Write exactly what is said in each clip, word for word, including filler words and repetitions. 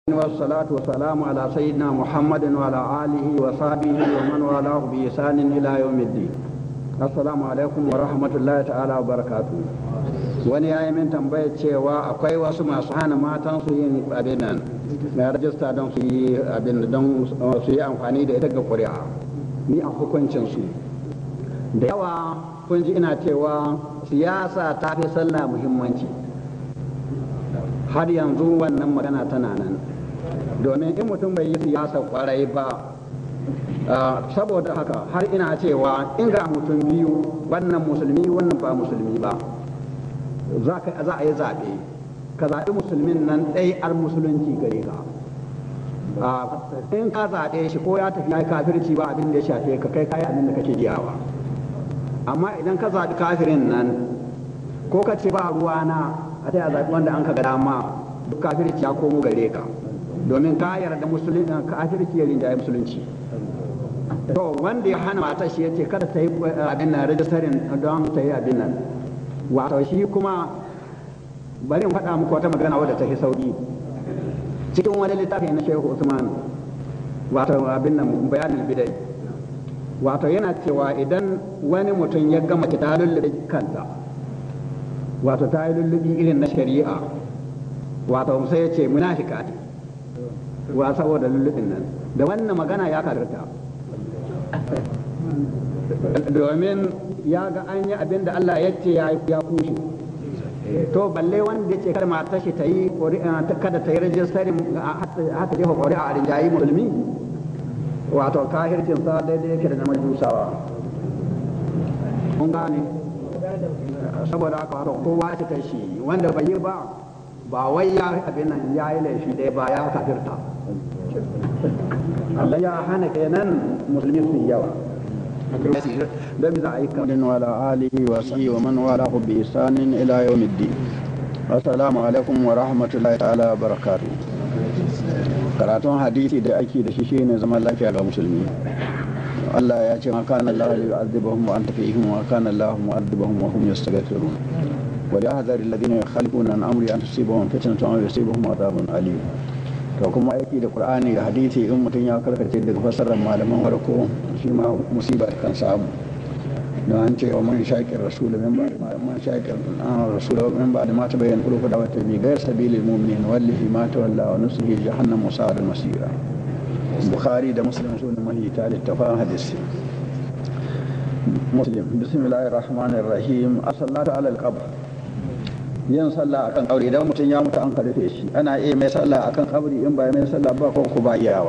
والصلاة والسلام على سيدنا محمد وعلى آله وصحبه ومن والاه بإحسان إلى يوم الدين. السلام عليكم ورحمة الله تعالى وبركاته. wani ya yi min tambayar cewa akwai wasu masu hana matan su yin abin nan na rajista don su yi abin don su yi amfani da ita ga ƙuri'a. Ni a hukuncin su da yawa kun ji ina cewa siyasa ta fi sallah muhimmanci, har yanzu wannan magana tana nan, domin in mutum bai yi siyasa kwarai ba, saboda haka har ina cewa in ga mutum biyu, wannan musulmi wannan ba musulmi ba, za a yi zaɓe ka zaɓi musulmin nan ɗai ar musulunci gare ka. In ka zaɓe shi ko ya tafi ya yi kafirci ba abin da ya shafe ka, kai kayi abin da kake giyawa. Amma idan ka zaɓi kafirin nan ko ka ce ba ruwana a ta zaɓi wanda an ka ga dama, duk kafirci ya komo gare ka, domin ka yarda musulunci kafirci ya rinjaye musulunci. To wanda ya hana matar shi ya ce kada ta yi abin nan rajistarin don ta yi abin nan, wato shi kuma bari in faɗa muku wata magana wadda ta fi sauƙi cikin wani littafi na Shehu Usman, wato abin nan bayanin bidai, wato yana cewa idan wani mutum ya gama ta lullube kanta, wato ta yi lullubi irin na shari'a, wato sai ya ce munafika ce wa saboda lullubin nan, da wannan magana ya kafirta, domin ya ga an yi abin da Allah ya ce ya kushe. To balle wanda ya ce kar mata shi ta yi kada ta yi rajistarin hata jefa ƙuri'a a rinjayi musulmi, wato kahircin sa daidai yake da na majusawa. Mun gane, saboda haka wato kowa ya ta shi wanda bai yi ba, ba wai ya abin nan ya yi laifi ɗaya ba, ya kafirta. Allah ya hana kenan musulmi su yawa. وعلى آله وصحبه ومن والاه بإحسان إلى يوم الدين. السلام عليكم ورحمة الله تعالى وبركاته. karatun hadisi da ake da shi shine zaman lafiya ga musulmi. Allah ya ce ma kana Allah yu'adhibuhum wa anta fihim wa kana Allah mu'adhibuhum wa hum yastaghfirun. Wa yahzar alladhina yukhalifuna an amri an tusibahum fitnatun aw yusibahum adhabun alim. To kuma aiki da Qur'ani da hadisi in mutum ya karkace daga fassarar malaman farko shi ma musiba kan samu. Don an ce wa man shaƙin rasul min ba'd ma man shaƙin rasul min ba'd ma tabayyana qulubu da wata bi ghayr sabilil mu'minin wallahi ma tawalla wa nuslihi jahannam wa sa'at masira. Bukhari da Muslim sunan mahita littafan hadisi. Muslim bismillahir rahmanir rahim. As-salatu ala al-qabr. Yin sallah akan kabri, idan mutum ya mutu an karfe shi ana iya mai sallah akan kabri, in ba mai sallah ba ko ku ba iyawa.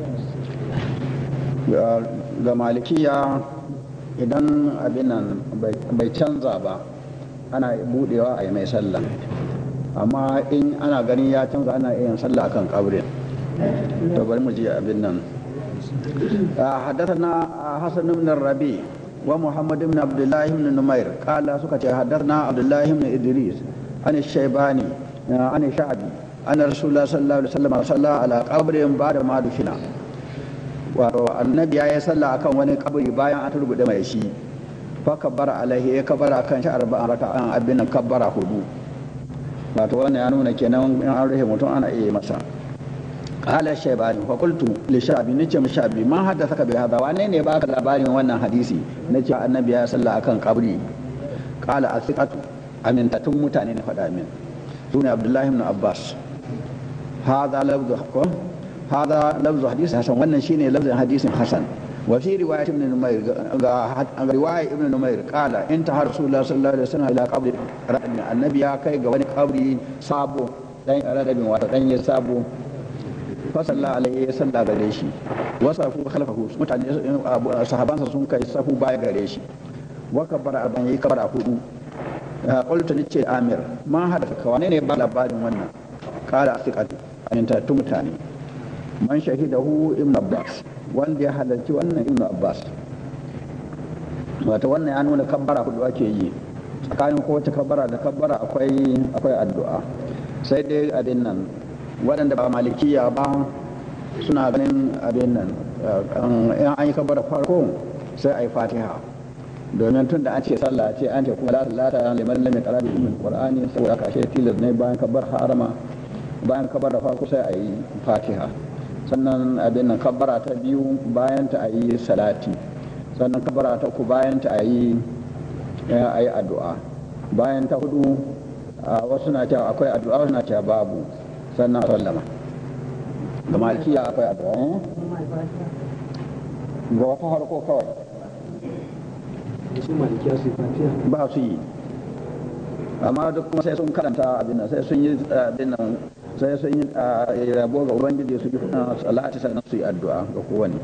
Ga malikiya idan abin nan bai canza ba ana budewa a yi mai sallah, amma in ana ganin ya canza ana iya yin sallah akan kabrin. To bari mu ji abin nan. حدثنا حسن بن الربيع ومحمد بن عبد الله بن نمير قال سكت حدثنا عبد الله بن إدريس عن الشيباني عن الشعبي أن رسول الله صلى الله عليه وسلم صلى على قبر بعد ما دفن. والنبي صلى akan wani kabari bayan an turbude mai shi, fa kabbara alaihi ya kabbara kan shi arba'an raka'an abin kabbara hudu. Wato wannan ya nuna kenan in an rufe mutum ana iya masa. Qala shaybani fa qultu li shabi nace mu shabi man haddathaka bi hada, wane ne baka labarin wannan hadisi nace annabi ya salla akan kabri. Qala athiqatu, amintatun mutane ne faɗa min, sune Abdullahi ibn Abbas. Hada lafzu ko hada lafzu hadisi hasan, wannan shine lafzin hadisin hasan. Wa fi riwayat ibn Numayr, ga riwaya ibn Numayr qala inta rasulullah sallallahu alaihi wasallam ila qabri radin, annabi ya kai ga wani kabri sabo dan radabin wato dan ya sabo. Fasalla alaihi ya salla gare shi, wasafu khalfahu, mutane sahabansa sun kai safu baya gare shi, wa kabbara arban yi kabbara hudu. Qultu nace Amir ma hada ka wane ne ba labarin wannan? Qala thiqatu, aminta tu mutane. Man shahidahu ibn Abbas, wanda ya halarci wannan ibn Abbas. Wato wannan ya nuna kabbara hudu ake yi, tsakanin kowace kabbara da kabbara akwai akwai addu'a. Sai dai abin nan waɗanda ba malikiya ba suna ganin abin nan in an yi kabar farko sai a yi fatiha, domin tun da an ce sallah ce an ce kuma la salata liman lam yaqra bi qur'ani, saboda aka ce tilas ne bayan kabar harama bayan kabara farko sai a yi fatiha, sannan abin nan kabara ta biyu bayan ta a yi salati, sannan kabara ta uku bayan ta a yi addu'a, bayan ta hudu wasu na cewa akwai addu'a, wasu na cewa babu, sannan a sallama. Ga malikiya akwai addu'a ga wata harko kawai ba su yi, amma duk kuma sai sun karanta abin nan, sai sun yi abin nan, sai sun yi rabo ga ubangiji su yi salati sannan su yi addu'a ga kowane.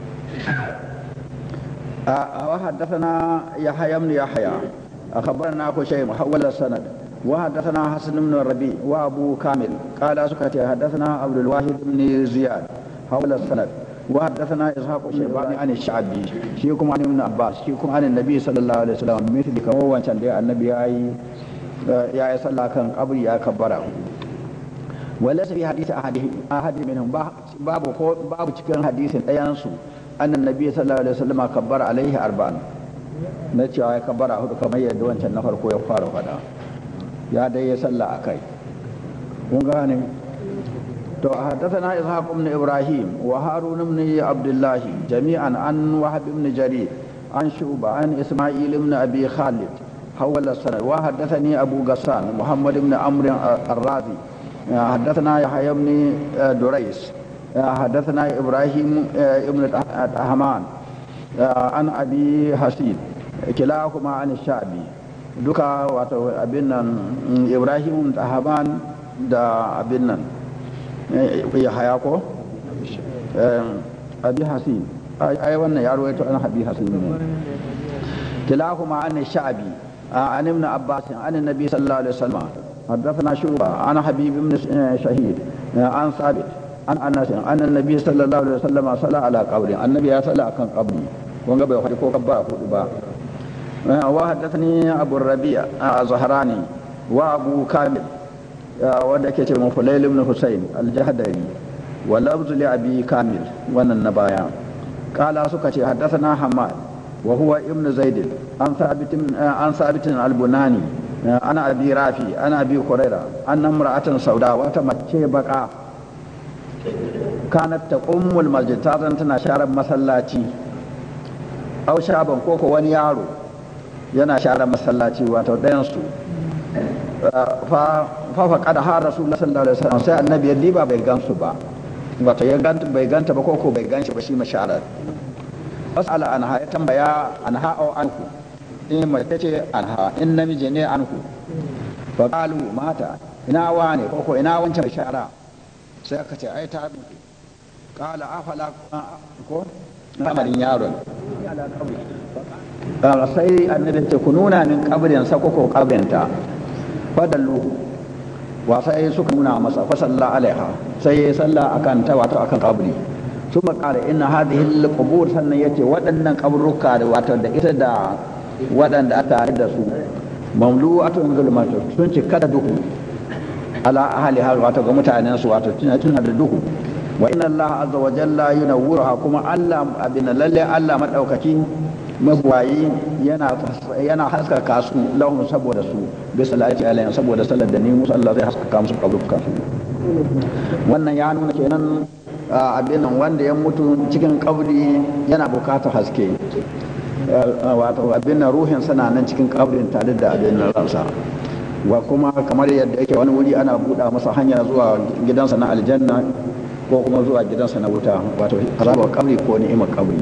وحدثنا يحيى بن يحيى أخبرنا خشيم حول السند وحدثنا حسن بن الربيع وأبو كامل قال سكتي حدثنا عبد الواحد بن زياد حول السند وحدثنا إسحاق الشيباني عن الشعبي شيكم عن ابن عباس شيكم عن النبي صلى الله عليه وسلم مثل كما هو النبي أي يا صلى كان قبر يا كبره وليس في حديث أحد أحد منهم باب باب cikin hadisin ɗayansu annan nabi sallallahu alaihi wasallam kabbara alaihi arba'an na cewa ya kabbara hudu kamar yadda wancan na farko ya fara fada ya dai ya salla akai kun gane to hadathana ishaq ibn ibrahim wa harun ibn abdullah jami'an an wahab ibn jarir an shuba an isma'il ibn abi khalid hawala sanad wa hadathani abu gassan muhammad ibn amr ar-razi حدثنا يحيى بن دريس حدثنا إبراهيم ابن الحمان عن أبي حسين كلاهما عن الشعبي دوكا واتو أبنا إبراهيم الحمان دا أبنا يحياكو أبي حسين أي وانا يرويتو أنا أبي حسين كلاهما عن الشعبي عن ابن عباس عن النبي صلى الله عليه وسلم حدثنا شعبة عن حبيب بن شهيد عن ثابت عن أنس أن النبي صلى الله عليه وسلم صلى على قبره النبي صلى كان قبري وانقبل وخلقه كبار فوقبا وحدثني أبو الربيع الزهراني وأبو كامل ودكت من فليل بن حسين الجهدري ولفظ لأبي كامل وأن النبايا قال سكتي حدثنا حماد وهو ابن زيد عن ثابت عن ثابت البناني أنا أبي رافي أنا أبي هريرة أن امرأة سوداء وتمشي بقى كانت تقوم المسجد تازن تنا شارب مسلاتي أو شابا كوكو wani yaro yana share masallaci wato ɗayan su fa fa kada har rasulullahi sallallahu alaihi wasallam sai annabi ya diba bai gansu ba wato ya ganta bai ganta ba koko bai ganshi ba shi masharar fasala anha ya tambaya anha au anku in mace ce anha in namiji ne anku fa qalu mata ina wane koko ina wancan shara sai aka ce ai ta mutu kala afala ko kamarin yaron sai annabi ce ku nuna min kabrin sa ko kabrinta fadallu wa sai suka nuna masa fa salla alaiha sai ya salla akan ta wato akan kabri suma qala inna hadhihi alqubur sannan yace waɗannan kaburruka da wato da ita da waɗanda aka tare da su mamlu'atun zulmatun sun cika da duhu ala ahli har wato ga mutanen su wato tuna tuna da duhu wa inna allaha azza wa jalla yunawwiruha kuma allah abin lalle allah madaukaki magwayi yana yana haskaka su lahum saboda su bi salati alayhi saboda salar da ni musu allah zai haskaka musu kaburukan su wannan ya nuna kenan abin nan wanda ya mutu cikin kabri yana bukatar haske wato abin nan ruhin sana nan cikin kabrin tare da abin nan ransa wa kuma kamar yadda yake wani wuri ana buɗa masa hanya zuwa gidansa na aljanna ko kuma zuwa gidansa na wuta wato azabar kabri ko ni'imar kabri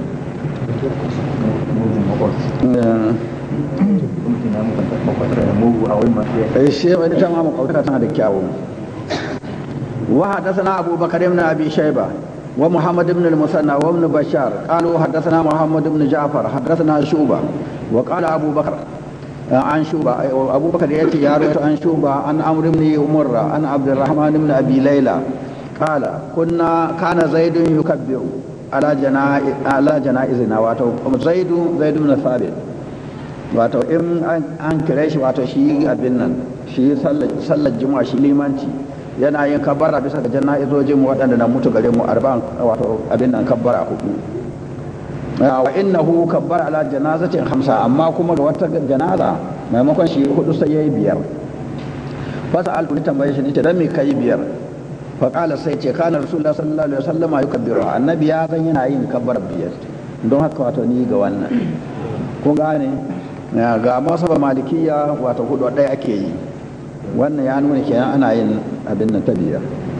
shi wani ta mamu kauta tana da kyawu wa hadathana Abu Bakar ibn Abi Shayba wa Muhammad ibn al-Musanna wa ibn Bashar qalu hadathana Muhammad ibn Ja'far hadathana Shu'ba wa qala Abu Bakar عن شوبة أبو بكر يأتي يروي عن شوبة عن عمرو بن مرة عن عبد الرحمن بن أبي ليلى قال كنا كان زيد يكبر على جنائز على جنائزنا واتو زيد زيد بن ثابت واتو إن أن كريش واتو شيء أبنن شيء صلى صلى الجمعة شيء limanci yana yin kabbara bisa ga jana'izojin waɗanda na mutu gare mu arba'an wato abin nan kabbara hudu wa innahu kabbara ala janazatin khamsa amma kuma ga wata janaza maimakon shi hudu sai yayi biyar fasa alku ni tambaye shi ne dan me kai biyar fa qala sai ce kana rasulullah sallallahu alaihi wasallam yukabbiru annabi ya zan yana yin kabbar biyar don haka wato ni ga wannan kun gane ga masaba malikiya wato hudu ɗaya ake yi wannan ya nuna kenan ana yin abin nan ta biyar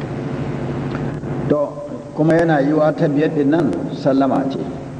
to kuma yana yiwa ta biyar din nan sallama ce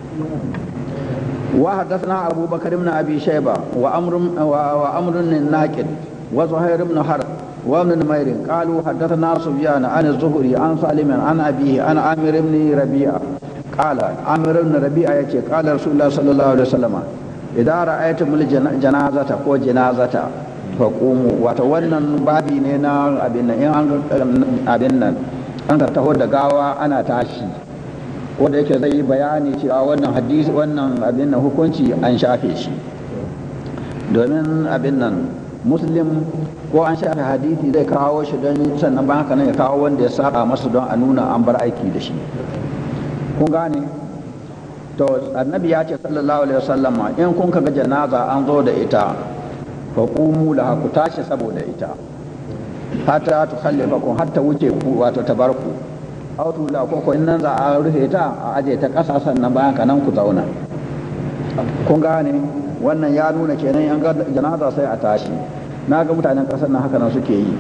wa hadathana Abu Bakar ibn Abi Shayba wa Amr wa Amr an-Naqid wa Zuhair ibn Harb wa Ibn Numayr qalu hadathana Sufyan an az-Zuhri an Salim an abihi an Amir ibn Rabi'a qala Amir ibn Rabi'a yace qala Rasulullah sallallahu alaihi wasallam idan ra'aytumul janazata ko janazata faqumu wato wannan babi ne na abin nan in an abin nan an ka taho da gawa ana tashi ko da yake zai bayani cewa wannan hadisi wannan abin nan hukunci an shafe shi domin abin nan muslim ko an shafe hadisi zai kawo shi don sannan ba haka nan ya kawo wanda ya saba masa don a nuna an bar aiki da shi kun gane to annabi ya ce sallallahu alaihi wasallam in kun kaga janaza an zo da ita fa qumu laha ku tashi saboda ita hatta tu khallifakum hatta wuce ku wato tabarku aw tu la ko in nan za a rufe ta a aje ta kasa sannan bayan ka nan ku zauna kun gane wannan ya nuna kenan an ga janaza sai a tashi na ga mutanen kasar nan haka nan suke yi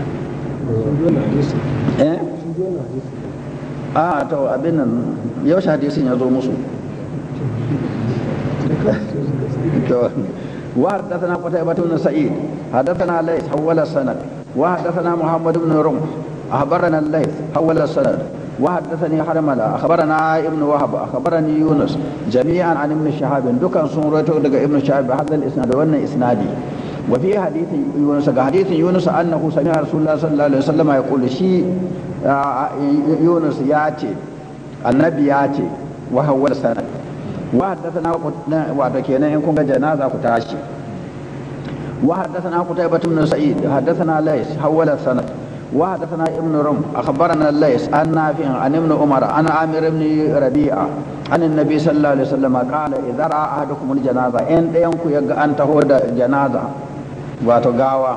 eh a to abin nan yaushe hadisin ya zo musu وحدثنا قتيبة بن سعيد حدثنا الليث حول السند وحدثنا محمد بن رمح أخبرنا الليث حول السند وحدثني حرملة أخبرنا ابن وهب أخبرني يونس جميعا عن ابن شهاب دكان سورته دك ابن شهاب بهذا الإسناد وأن إسنادي وفي حديث يونس حديث يونس أنه سمع رسول الله صلى الله عليه وسلم يقول شيء يونس ياتي النبي ياتي وهو السند وحدثنا وحدثنا إن كنت جنازة كتاشي وحدثنا قتيبة بن سعيد حدثنا ليس حول السند وحدثنا ابن رم أخبرنا ليس عن نافع عن ابن عمر عن عامر بن ربيعة عن النبي صلى الله عليه وسلم قال إذا رأى أحدكم الجنازة إن ينكو يقع أن تهود جنازة وتقاوى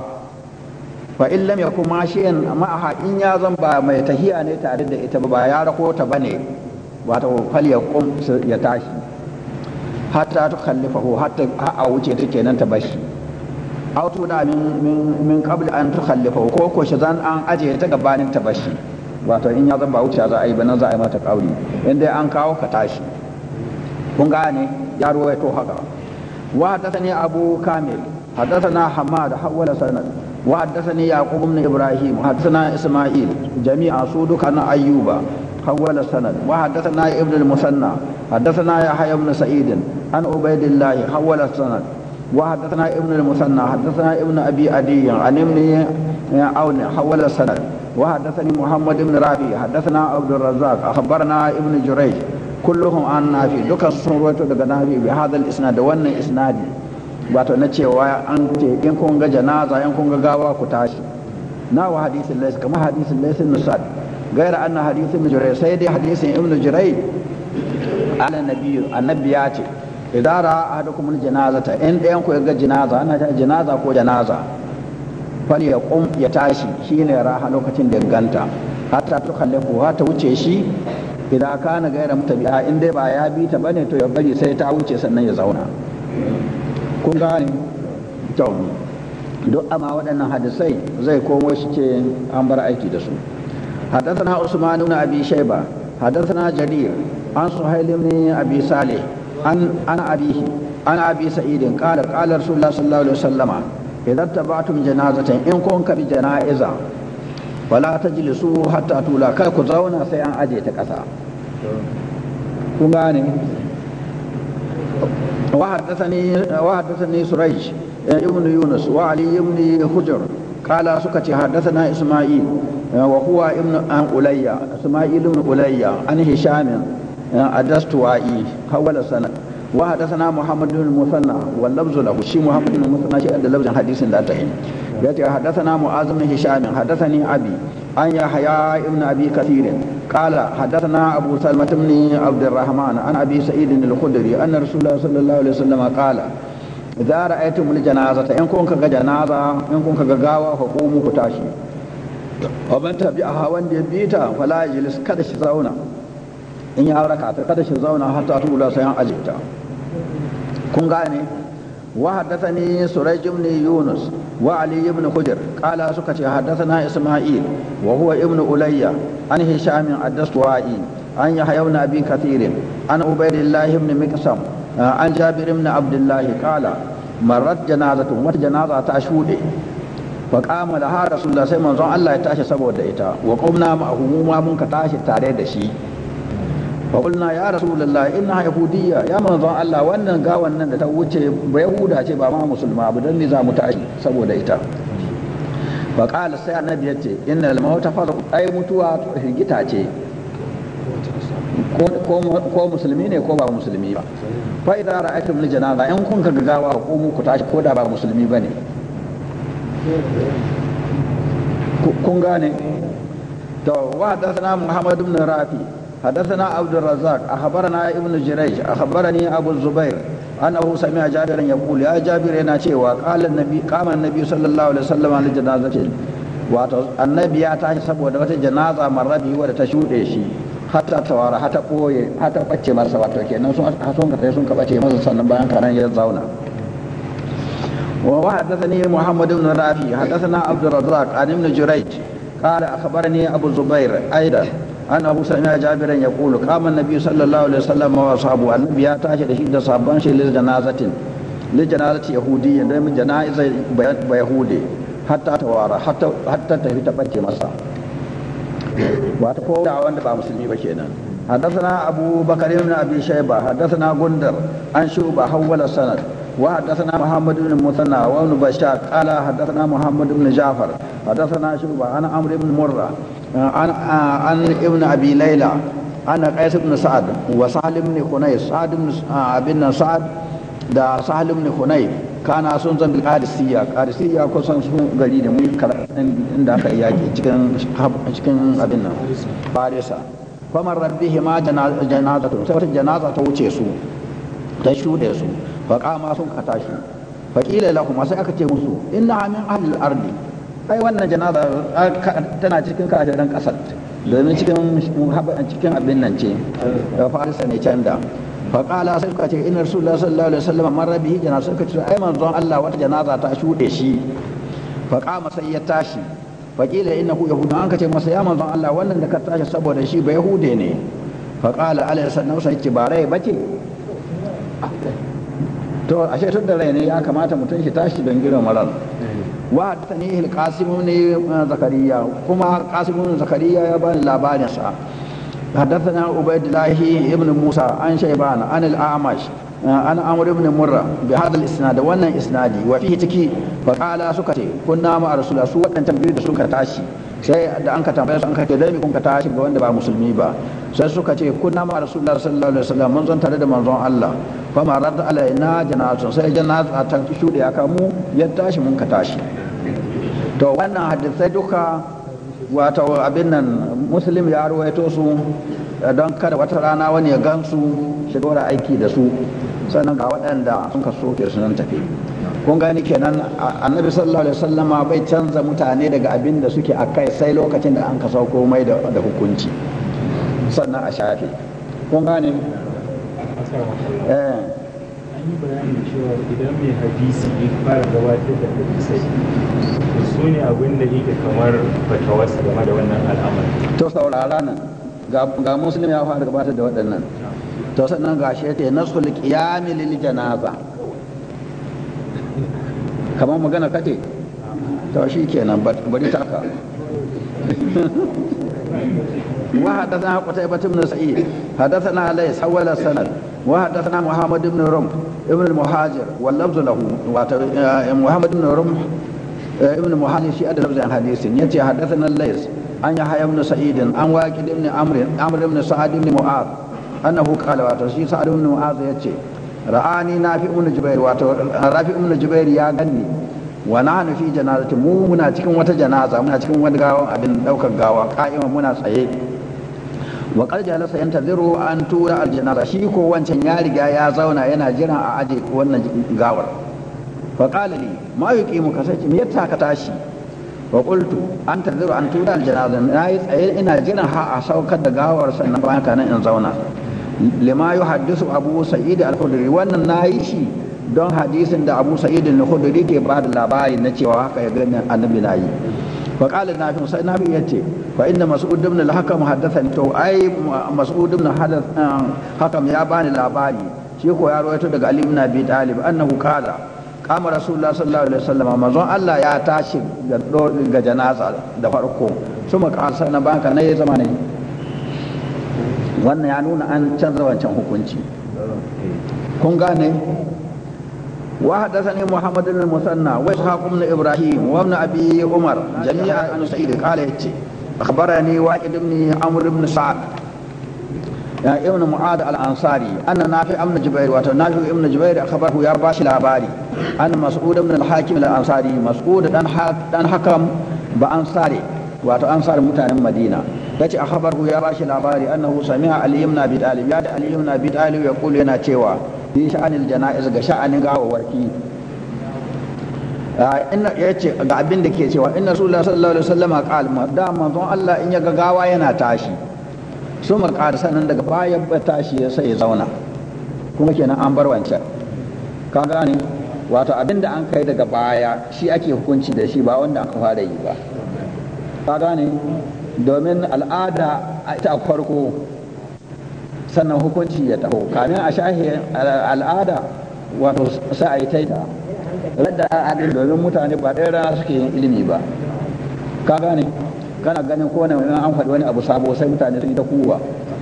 فإن لم يكن ماشيا معها إن يظن ما يتهيأ أن يتعرض إتبابا يارقو تبني فليقوم يتاشي hatta ta khallifahu hatta a wuce take nan ta bashi aw to da min min qabl an ta khallifahu ko ko shi zan an aje ta gabanin ta bashi wato in ya zan ba wuce za a yi ba nan za a yi mata kauri in dai an kawo ka tashi kun gane ya ruwaito haka wa hadathani abu kamil hadathana hamad hawala sanad wa hadathani yaqub ibn ibrahim hadathana isma'il jami'a su duka na ayyuba حول السند وحدثنا ابن المثنى حدثنا يحيى بن سعيد عن عبيد الله حول السند وحدثنا ابن المثنى حدثنا ابن ابي عدي عن ابن عون حول السند وحدثني محمد بن رافع حدثنا عبد الرزاق اخبرنا ابن جريج كلهم عن نافع دكان sun rawaito daga nafi bi hadal isnad wannan isnadi wato na cewa an ce in kun ga janaza in kun ga gawa ku tashi na wa hadisin laysa kama hadisin laysa nusad غير أن حديث ابن جريج سيدي حديث ابن جريج على النبي النبي ياتي إذا رأى أحدكم الجنازة إن ينكو يلقى جنازة أنا جنازة كو جنازة فليقوم يتاشي حين يراها لوكتين دغانتا حتى تخلفه حتى وجهشي إذا كان غير متبعها إن دي بايا بي تبني تو يبري سي تا wuce sannan ya zauna kun gane to duk amma waɗannan hadisai zai komo shi ce an bar aiki da su حدثنا عثمان بن ابي شيبه حدثنا جرير عن سهيل بن ابي صالح عن عن ابيه عن ابي سعيد قال قال رسول الله صلى الله عليه وسلم اذا اتبعتم جنازه ان كنت بجنائزه ولا تجلسوا حتى تولا كر ku zauna sai an aje ta kasa kun gane وحدثني وحدثني سريج ابن يونس وعلي بن حجر قال سكت حدثنا اسماعيل وهو ابن عن أولية اسماعيل بن أولية عن هشام الدستوائي حول السند وحدثنا محمد بن المثنى واللفظ له شي محمد بن المثنى شيء ده لفظ حديث لا تهم يأتي حدثنا معاذ بن هشام حدثني أبي عن يحيى ابن أبي كثير قال حدثنا أبو سلمة بن عبد الرحمن عن أبي سعيد الخدري أن رسول الله صلى الله عليه وسلم قال إذا رأيتم الجنازة إن كنت جنازة إن كنت غاوة فقوموا كتاشي wa man tabi'aha wanda ya bi ta fala yajlis kada shi zauna in ya raka ta kada shi zauna hatta tula sai an ajita kun gane wa haddathani surayj ibn yunus wa ali ibn khudr qala suka ce haddathana isma'il wa huwa ibn ulayya an hisham ad-dastawai an yahya ibn abi kathir an ubaydillah ibn miqsam an jabir ibn abdullah qala marrat janazatun wata janaza ta shude fa qama laha rasulullah sai manzon Allah ya tashi saboda ita wa qumna ma'ahu ma mun ka tashi tare da shi fa qulna ya rasulullah innaha yahudiyya ya manzon Allah wannan gawan nan da ta wuce ba yahuda ce ba ma musulma ba dan ne za mu tashi saboda ita fa qala sai annabi yace innal mauta fa ai mutuwa hirgita ce ko musulmi ne ko ba musulmi ba fa idza ra'aytum lil janaza in kun ka gawa ko mu ku tashi ko da ba musulmi bane kun gane to wa hadathana muhammad ibn rafi hadathana abd الرزاق akhbarana ibn jurayj akhbarani abu zubair annahu sami'a jabiran yaqul ya jabir yana cewa qala annabi qama annabi sallallahu alaihi wasallam al janazati wato annabi ya tashi saboda wata janaza marrabi wadda ta shude shi hatta tawara hatta koye hatta bace masa wato kenan sun sun ka sun ka bace masa sannan bayan karan ya zauna وحدثني محمد بن رافي حدثنا عبد الرزاق عن ابن جريج قال اخبرني ابو الزبير ايضا انه سمع جابرا يقول قام النبي صلى الله عليه وسلم واصحابه النبي ya tashi da shi da sabban shi lil janazatin lil janazati yahudiyya da min janaiza ba yahudi hatta tawara hatta hatta ta fita bace masa wato ko da wanda ba musulmi ba kenan حدثنا ابو بكر بن ابي شيبه حدثنا غندر عن شعبه حول السند وحدثنا محمد بن المثنى وابن بشار قال حدثنا محمد بن جعفر حدثنا شعبة عن عمرو بن مرة عن عن ابن ابي ليلى عن قيس بن سعد وسهل بن خنيف سعد بن ابن سعد da sahal ibn hunayf kana sun zan bil qadisiyya qadisiyya ko san su gari da mun inda aka yaki cikin cikin abin nan farisa famar rabbihi ma janazatu sai wata janaza ta wuce su ta shude su faƙama sun ka tashi faƙila lahum sai aka ce musu inna min ahli al-ardi ai wannan janaza tana cikin kafiran ƙasar domin cikin cikin abin nan ce da farisa ne can da faƙala sai suka ce inna rasulullah sallallahu alaihi wasallam marra bihi janaza suka ce ai manzon Allah wata janaza ta shuɗe shi faƙama sai ya tashi faƙila innahu yahudu an ka ce masa ya manzon Allah wannan da ka tashi saboda shi ba yahude ne faƙala alaihi sallam sai ce ba rai bace to ashe tun da rai ne ya kamata mutum shi tashi don girin marar wa haddathani al-qasim ibn zakariya kuma qasim ibn zakariya ya bani labarin sa haddathana ubaydullah ibn musa an shayban an al-a'mash an amr ibn murra bi hadha al-isnad wannan isnadi wa fihi tiki fa qala suka ce kunna ma rasulullah su wadannan biyu da suka tashi sai da an ka tambaya su an ka ce dai kun ka tashi ga wanda ba musulmi ba sai suka ce kunna ma rasulullah sallallahu alaihi wasallam mun zan tare da manzon Allah fa ma radda alaina janazatun sai janaza ta shude aka mu ya tashi mun ka tashi to wannan hadisai duka wato abin nan muslim ya ruwaito su don kada wata rana wani ya gansu shiga aiki da su sannan ga waɗanda sun ka soke su nan tafi kun gani kenan annabi sallallahu alaihi wasallama bai canza mutane daga abin da suke akai sai lokacin da an ka sauko mai da hukunci sannan a shafe kun gane eh an yi bayanin cewa idan mai hadisi ya fara gabatar da hadisai to su ne abin da yake kamar fatawarsa game da wannan al'amari to saurara nan ga muslim ya fara gabatar da waɗannan to sannan ga shi yace nasul qiyam lil janaza kamar magana kake to shi kenan bari taka وحدثنا قتيبة بن سعيد حدثنا ليس حول السند وحدثنا محمد بن رمح ابن المهاجر واللفظ له محمد بن رمح ابن المهاجر في أدى لفظ حديث يتي حدثنا ليس عن يحيى بن سعيد عن واكد بن عمرو عمرو بن سعد بن معاذ أنه قال واتشي سعد بن معاذ يتي رآني نافع بن جبير رافع بن جبير يا غني wa nahnu fi janazati mu muna cikin wata janaza muna cikin wani gawa abin daukar gawa ka'ima muna tsaye wa qad jalasa yantaziru an tura al janaza shi ko wancan ya riga ya zauna yana jiran a aje wannan gawar fa qala li ma yuqimu ka sai me yatta ka tashi wa qultu an tadhiru an tuda aljanaza nayi tsaye ina jiran ha a saukar da gawar sannan bayan kana in zauna lima yuhaddisu abu sa'id al-khudri wannan nayi shi don hadisin da abu sa'id al-khudri ke ba da labari na cewa haka ya gani annabi nayi fa qala nafi sai nabi yace fa inna mas'ud ibn al-hakam haddathani to ai mas'ud ibn hadath hakam ya bani labari shi ko ya rawaito daga ali ibn abi talib annahu qala kama rasulullah sallallahu alaihi wasallam manzon Allah ya tashi ga janaza da farko su makasa na banka na ya zama ne wannan ya nuna an canza wancan hukunci kun gane wa hadathani muhammad ibn musanna wa ishaq ibn ibrahim wa ibn abi umar jami'a an sa'id qala yace akhbarani waqid ibn amr ibn sa'd ya ibn mu'ad al-ansari anna nafi ibn jubair wa nafi ibn jubair akhbarahu ya bashi labari an mas'ud ibn al-hakim al-ansari mas'ud dan dan hakam ba ansari wato ansari mutanen madina yace akhbarahu ya bashi labari annahu sami'a ali ibn abi talib ya da ali ibn abi talib ya kula yana cewa fi sha'anil janaiz ga sha'anin gawawarki inna yace ga abin da ke cewa inna rasulullah sallallahu alaihi wasallam qala da manzon Allah in ya ga gawa yana tashi su makar sanan daga bayan ba tashi ya sai ya zauna kuma kenan an bar wancan ka gane wato abinda an kai daga baya shi ake hukunci da shi ba wanda aka fara yi ba ka gane domin al'ada ita a farko sannan hukunci ya taho kamin a shahi al'ada wato sai a yi taita radda adin domin mutane ba ɗaya rana suke yin ilimi ba ka gane kana ganin ko wani an faɗi wani abu sabo sai mutane sun yi ta kuwa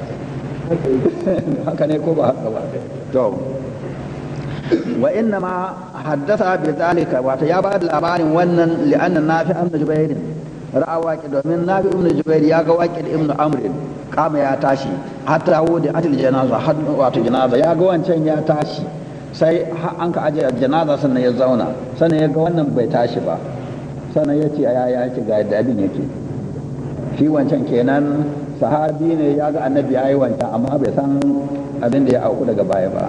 haka ne ko ba haka ba to wa inna ma haddatha bi zalika wato ya bada labarin wannan li'anna nafi ibn jubair ra'a waqi domin nafi ibn jubair ya ga waqi ibn amr kama ya tashi hatta wudi atil janaza had wato janaza ya ga wancan ya tashi sai an ka aje janaza sannan ya zauna sannan ya ga wannan bai tashi ba sannan ya ce ya ya ce ga yadda abin yake shi wancan kenan sahabi ne ya ga annabi ya yi wancan amma bai san abin da ya auku daga baya ba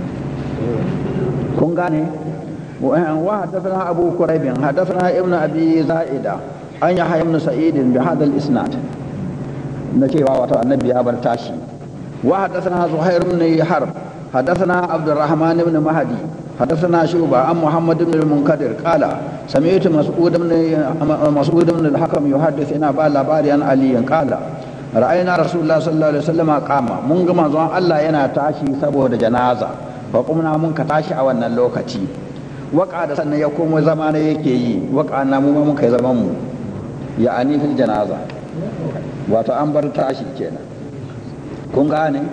kun gane wa haddathana abu quraib haddathana ibnu abi zaida an yahya ibn sa'id bi hadha al-isnad na cewa wato annabi ya bar tashi wa haddathana zuhair ibn harb haddathana abdurrahman ibn mahdi حدثنا شعبة عن محمد بن المنكدر قال سمعت مسعود بن مسعود بن الحكم يحدث إن أبا لباري عن علي قال رأينا رسول الله صلى الله عليه وسلم قام من كما زون الله ينا تاشي سبو جنازة فقمنا من كتاشي أو أن اللوكتي وقعد سنة يقوم زمان يكي وقعنا مو من كي زمان يعني في الجنازة وتأمبر تاشي كنا كون غاني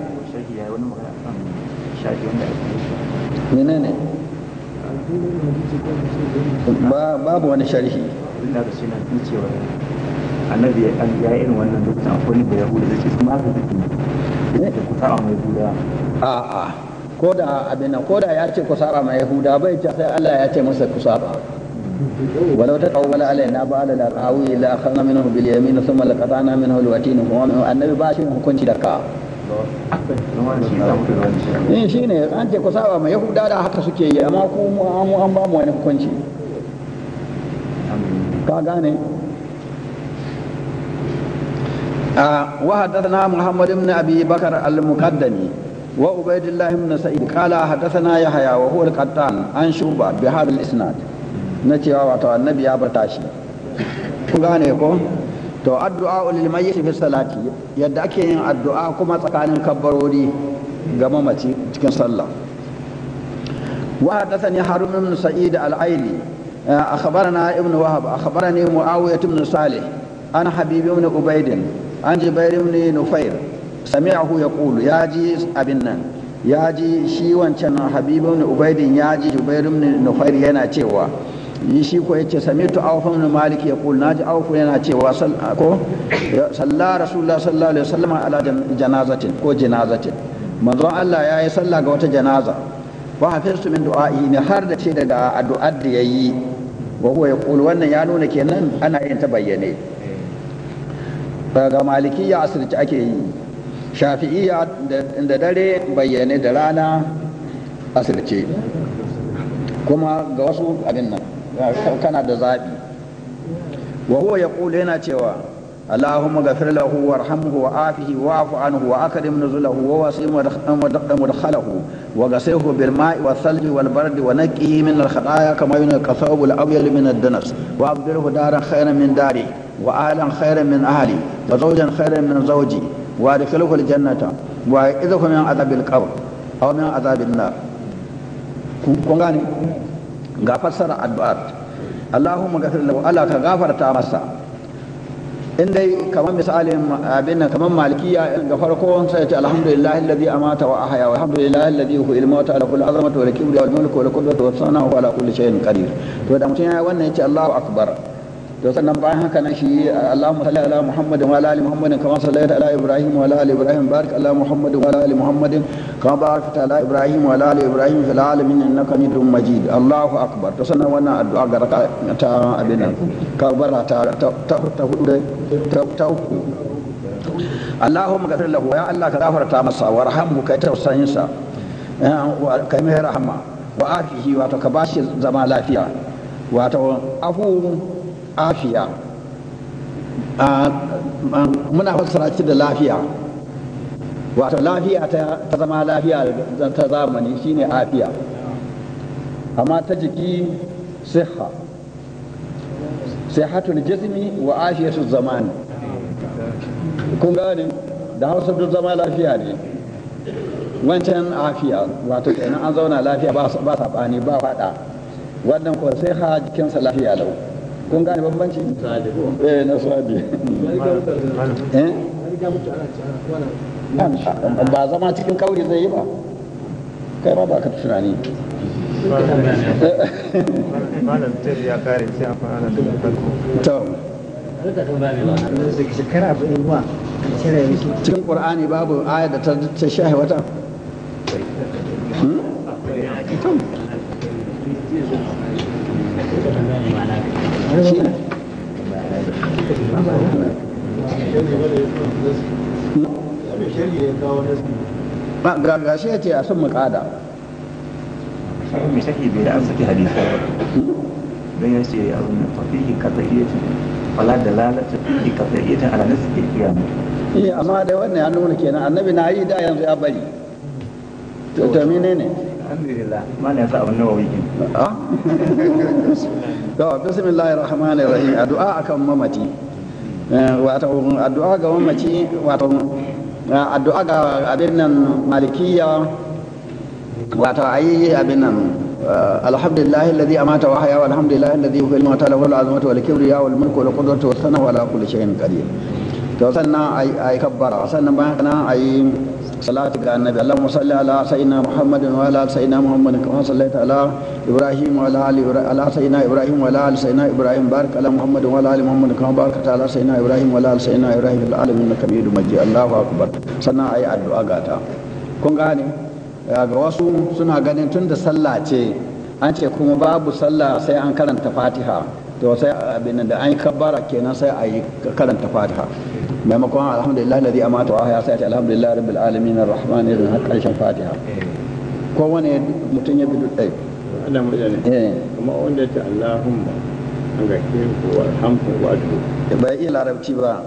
menene babu wani sharhi ina da suna cewa annabi ya yi irin wannan lokacin akwai da yahuda da ce su ma ka zuki da ku saba mai yahuda a a ko da abin nan ko da ya ce ku saba mai yahuda bai ce sai Allah ya ce masa ku saba walau ta qawwala alaina ba'da la qawi la akhadna minhu bil yamin thumma laqatana minhu al watin annabi ba shi hukunci da ka in shi ne an ce ku saba mai yahuda da haka suke yi amma ku mu an ba mu wani hukunci ka gane wa haddathana muhammad ibn abi bakar al-muqaddami wa ubaydillah ibn sa'id qala haddathana yahya wa huwa al-qattan an shuba bi hadha al-isnad na cewa wato annabi ya bata shi ku gane ko to addu'a lil mayyit fi salati yadda ake yin addu'a kuma tsakanin kabbarori ga mamaci cikin sallah wa hadathani harun ibn sa'id al-aili akhbarana ibn wahab akhbarani muawiyah ibn salih an habib ibn ubayd an jubair ibn nufair sami'ahu yaqulu yaji abin nan yaji shi wancan habib ibn ubayd yaji jubair ibn nufair yana cewa yi shi ko yace sami'tu awfa ibn malik yaqul naji awfa yana cewa ko salla rasulullah sallallahu alaihi wasallam ala janazatin ko janazatin manzon Allah ya yi sallah ga wata janaza wa hafiztu min du'a'i ne har da ce daga addu'ar da yayi wa huwa yaqul wannan ya nuna kenan ana yin ta bayyane ga malikiyya asirci ake yi shafi'iyya da dare bayyane da rana asirce kuma ga wasu abin nan kana da zaɓi wa huwa yaqulu yana cewa Allahumma ghafir lahu warhamhu wa'afihi wa'fu anhu wa akrim nuzulahu wa wasi' mudkhalahu wa ghassilhu bil ma'i wal thalji wal bardi wa naqqihi min al khataaya kama yunqqa thawb al abyad min ad danas wa abdilhu daran khayran min dari wa ahlan khayran min ahli wa zawjan khayran min zawji wa adkhilhu al jannata wa idhu min adhab al qabr aw min adhab an nar. kun gane ga fassara addu'a Allahumma ghafir lahu, Allah ka gafarta masa. In dai kamar misalin abin nan kamar malikiya ga farko sai ce alhamdulillahi alladhi amata wa ahya wa alhamdulillahi alladhi huwa ilmata ala kulli azamati wa kibriya wal mulku wa qudratu wa sana'u ala kulli shay'in qadir. To da mutum ya wannan yace Allahu akbar, to sannan bayan haka nan shi Allahumma salli ala Muhammadin wa ala ali Muhammadin kama sallaita ala Ibrahim wa ala ali Ibrahim, barik ala Muhammadin wa ala ali Muhammadin kama barakta ala Ibrahim wa ala ali Ibrahim fil alamin innaka Hamidum Majid. Allahu akbar. To sannan wannan addu'a ga raka ta abin nan ka bara ta ta ta hudu ta ta uku. Allahumma ghafir lahu, ya Allah ka gafarta masa warhamhu kai tausayin sa kai mai rahama wa afihi wato ka bashi zama lafiya wato afu afiya muna fassara shi da lafiya wato lafiya ta zama lafiya ta zamani shine afiya, amma ta jiki siha sihatul jismi wa afiyatu zamani. kun gane da hausa duk zama lafiya ne, wancan afiya wato kenan an zauna lafiya ba saɓani ba faɗa, wannan ko siha jikinsa lafiya lau. kun gane bambanci? eh na sadi eh ba zama cikin kauri zai yi ba, kai ma ba ka tunani. malam tafi ya kare sai a fara da farko to cikin qur'ani babu aya da ta shahi wata. ga gashi ya ce a sun makada mai shahi bai da an saki hadisi don ya ce a zuwa fafihi katsayyacin fala da lalata fafihi katsayyacin ala nasu ke kiyama. eh amma da wannan ya nuna kenan annabi na yi da yanzu ya bari to to menene alhamdulillah mana yasa abun nawawi kin ah to bismillahir rahmanir rahim addu'a akan mamaci wato addu'a ga mamaci wato addu'a ga abin nan malikiya wato ayi abin nan alhamdulillahi alladhi amata wa ahya walhamdulillahi alladhi huwa al-mawt lahu al-azmatu wal kibriya wal mulku wal qudratu was sana'u ala kulli shay'in qadir. to sannan ay ay kabbara sannan bayan kana ay salatu ga annabi Allahumma salli ala sayyidina Muhammadin wa ala sayyidina Muhammadin kama sallaita ala Ibrahim wa ala ali ala sayyidina Ibrahim wa ala ali sayyidina Ibrahim barik ala Muhammadin wa ala ali Muhammadin kama barakta ala sayyidina Ibrahim wa ala ali sayyidina Ibrahim fil alamin innaka Hamidum Majid. Allahu akbar. sannan ay addu'a gata. kun gane ga wasu suna ganin tunda sallah ce an ce kuma babu sallah sai an karanta Fatiha, to sai abin da an yi kabbara kenan sai a yi karanta Fatiha maimakon alhamdulillah alladhi amata wa ahya sai alhamdulillah rabbil alamin arrahmanir rahim har karshen Fatiha. ko wani mutum ya bi duk dai Allah mu ne eh kuma wanda ta Allahumma an ga ke ko alhamdu wa adu bai iya larabci ba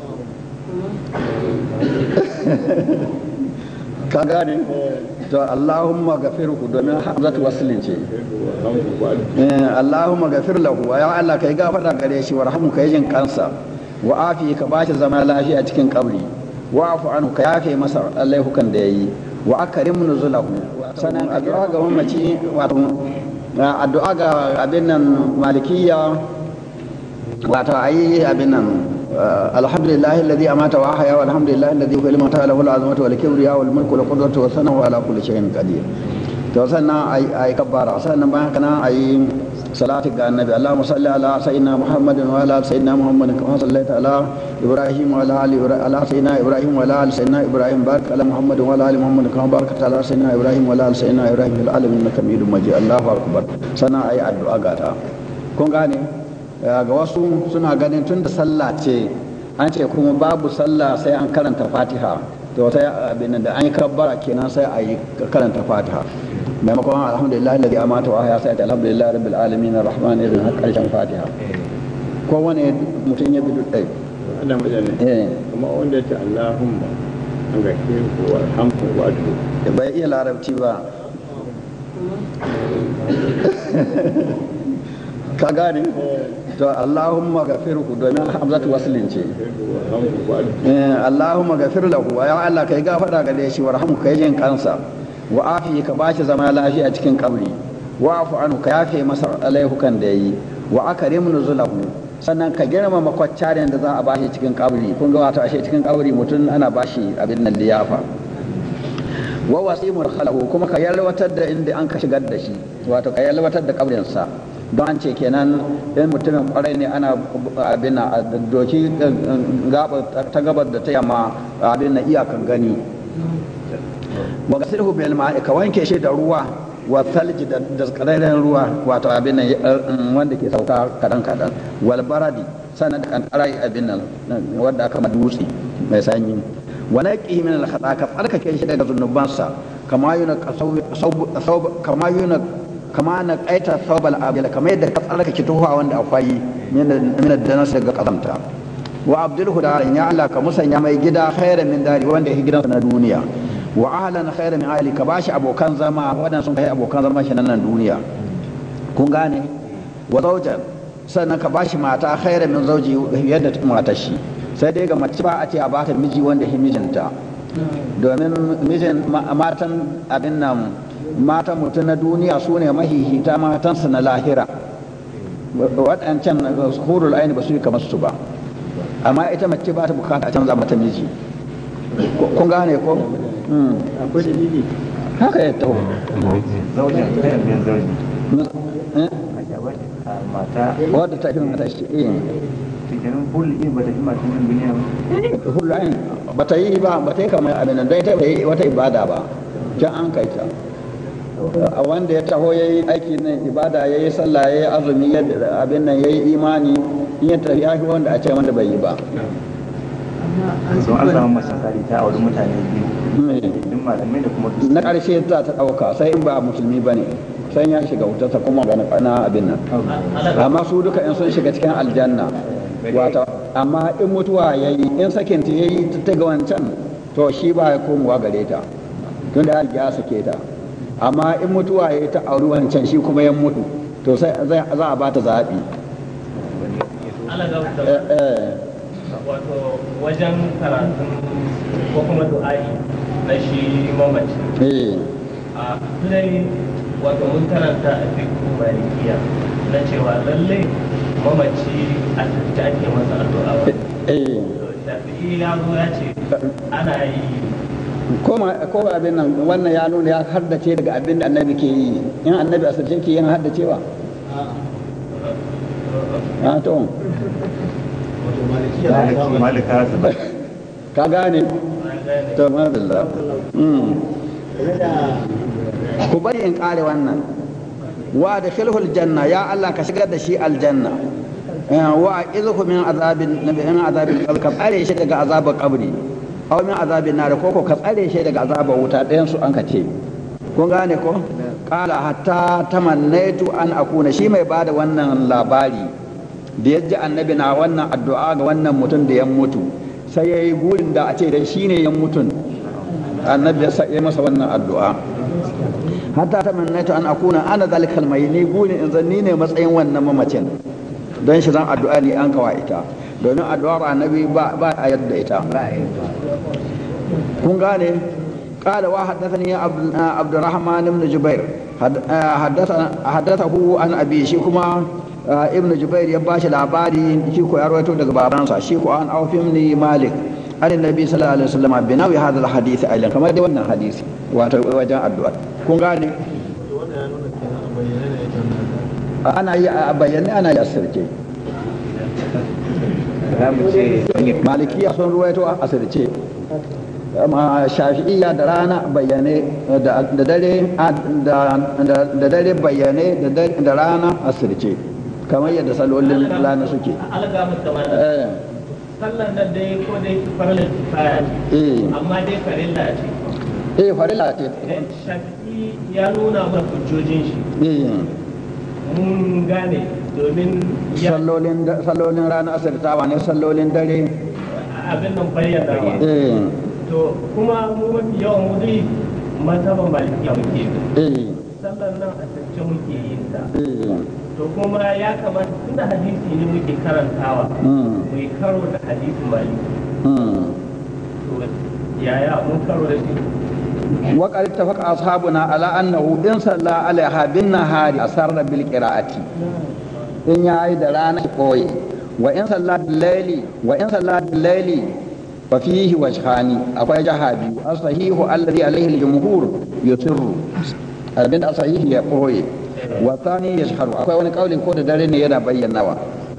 ka gane to Allahumma ghafirhu domin hamzatu waslin ce Allahumma ghafir lahu ya Allah kai gafara gare shi warhamu kai jin kansa wa afi ka bashi zama lafiya cikin kabri wa afu anhu ka yafe masa laifukan da yayi wa akrim nuzulahu. sanan addu'a ga mamaci wato addu'a ga abin nan malikiya wato ayi abin nan alhamdulillahi alladhi amata wa ahya walhamdulillahi alladhi huwa al-mawt lahu al-azmatu wal kibriya wal mulku wal qudratu was sana'u ala kulli shay'in qadir. to sannan ay kabbara sannan bayan kana ay salatu ga annabi Allahumma salli ala sayyidina Muhammadin wa ala sayyidina Muhammadin kama sallaita ala Ibrahim wa ala ali ala sayyidina Ibrahim wa ala ali sayyidina Ibrahim barik ala Muhammadin wa ala ali Muhammadin kama barakta ala sayyidina Ibrahim wa ala ali sayyidina Ibrahim fil alamin innaka Hamidum Majid. Allahu akbar. sannan ay addu'a gata. kun gane ga wasu suna ganin tun da sallah ce an ce kuma babu sallah sai an karanta Fatiha, to sai abin da an yi kabbara kenan sai a yi karanta Fatiha maimakon alhamdulillah alladhi amata wa ahya sai alhamdulillah rabbil alamin arrahmanir rahim har karshen Fatiha. ko wani mutum ya bi duk ɗai ana mutane kuma wanda ya ce Allahumma an ga ke ko warhamhu wa'adu bai iya larabci ba ka gane to Allahumma gafirhu domin hamzatu waslin ce Allahumma gafir lahu ya Allah kai gafara ga shi warhamu kai jin kansa wa afi ka bashi zama lafiya cikin kabri wa afu anhu ka yafe masa alaihukan da yayi wa akrim nuzulahu sannan ka girmama kwaccarin da za a bashi cikin kabri kun ga wato ashe cikin kabri mutum ana bashi abin nan liyafa wa wasimul khalahu kuma ka yalwatar da inda an ka shigar da shi wato ka yalwatar da kabrin sa don an ce kenan in mutumin kwarai ne ana abin na doki ta gabar da ta yamma abin na iyakan gani wa gasilhu bil ma'i ka wanke shi da ruwa wa thalji da daskararren ruwa wato abin nan wanda ke sauka kadan kadan wal baradi sanan da kankarai abin nan wanda aka madutsi mai sanyi wa naqihi min al khata ka tsarkake shi daga zunubansa kama yuna kama yuna kama na kaita thawbal abil kama yadda ka tsarkake tuhuwa wanda akwai min ad-danas daga kazamta wa abdulhu daran ya Allah ka musanya mai gida khairan min dari wanda yake gidansa na duniya wa ahlan khairan min ahli ka bashi abokan zama wadan sun kai abokan zama shi nan duniya kun gane wa zawjan sannan ka bashi mata khairan min zawji yadda matar shi sai dai ga mace ba a ce a bata miji wanda shi mijinta domin mijin matan abin nan matan mutum na duniya su ne mahihita matansu na lahira waɗancan hurul aini ba su yi kamar su ba amma ita mace ba ta bukata a canza mata miji kun gane ko akwai dalili haka ya taho zaujin kayan bin zauji mata wadda ta fi mata shi eh cikin hul in ba ta fi matan duniya ba hurul aini ba ta yi ba ba ta yi kamar abin nan don ita bai yi wata ibada ba can an kai ta a wanda ya taho ya yi aiki nan ibada ya yi sallah ya yi azumi abin nan ya yi imani in ya tafi ya fi wanda a ce wanda bai yi ba don an samu mace tsari ta auri mutane biyu duk malamai da kuma na ƙarshe za ta ɗauka sai in ba musulmi ba ne sai ya shiga wutarsa kuma ga na abin nan amma su duka in sun shiga cikin aljanna wata amma in mutuwa ya yi in sakinta ya yi ta ga wancan to shi ba ya komowa gare ta tun da ya sake ta amma in mutuwa ya ta auri wancan shi kuma ya mutu to sai za a ba ta zaɓi wato wajen karatun ko kuma du'a'i na shi mamaci a tunai wato mun karanta a cikin malikiya na cewa lalle mamaci a tafi ake masa addu'a ba shafi'i ya zo ya ce ana yi ko abin nan wannan ya nuna ya haddace daga abin da annabi ke yi in annabi a sarki ke yin haddacewa a to malika ka gane to madalla ku bari in kare wannan wa da khilhul janna ya Allah ka shigar da shi aljanna wa izhu min azabin min azabin ka tsare shi daga azabar kabri aw min azabin nar ko ko ka tsare shi daga azabar wuta ɗayan su an ka ce kun gane ko qala hatta tamannaitu an akuna shi mai bada wannan labari da yaji annabi na wannan addu'a ga wannan mutum da ya mutu sai yayi gurin da a ce dan shine ya mutun annabi ya sai masa wannan addu'a hatta tamannaitu an akuna ana zalikal mai ni gurin in zanni ne matsayin wannan mamacin don shi zan addu'a ne an kawa ita domin addu'ar annabi ba ba a yadda ita kun gane قال وحدثني عبد الرحمن بن جبير حدثه عن ابي شي كما ابن جبير ya bashi labari shi ko ya rawaito daga babansa shi ko an aufim ni malik an annabi sallallahu alaihi wasallam binawi hadha alhadith ailan kamar da wannan hadisi wato wajen addu'a kun gane ana yi a bayyane ana yi asirce malikiya sun ruwaito a asirce shafi'iyya da rana bayyane da dare da dare bayyane da rana asirce kamar yadda salolin rana suke sallan da dai ko dai farilla kifaya ce amma dai farilla ce eh farilla ce shafi'i ya nuna mana hujjojin shi mun gane domin ya sallolin sallolin rana asirtawa ne sallolin dare abin nan bayyana eh to kuma mu mafi yawan mu dai mazhaban malikiya muke bi eh sallar nan a tsace muke yin ta eh to kuma ya kamata tunda hadisi ne muke karantawa mm mai karo da hadisin maliki mm to yaya mun karo da shi وقد اتفق أصحابنا على أنه إن صلى عليها بالنهار أسر بالقراءة إن يعيد رانا قوي وإن صلى بالليل وإن صلى بالليل ففيه وجهان أقوى جهابي الصحيح الذي عليه الجمهور يسر البنت الصحيح يقوي والثاني يشهر أقوى ونقول كود دارين يدا بين نوا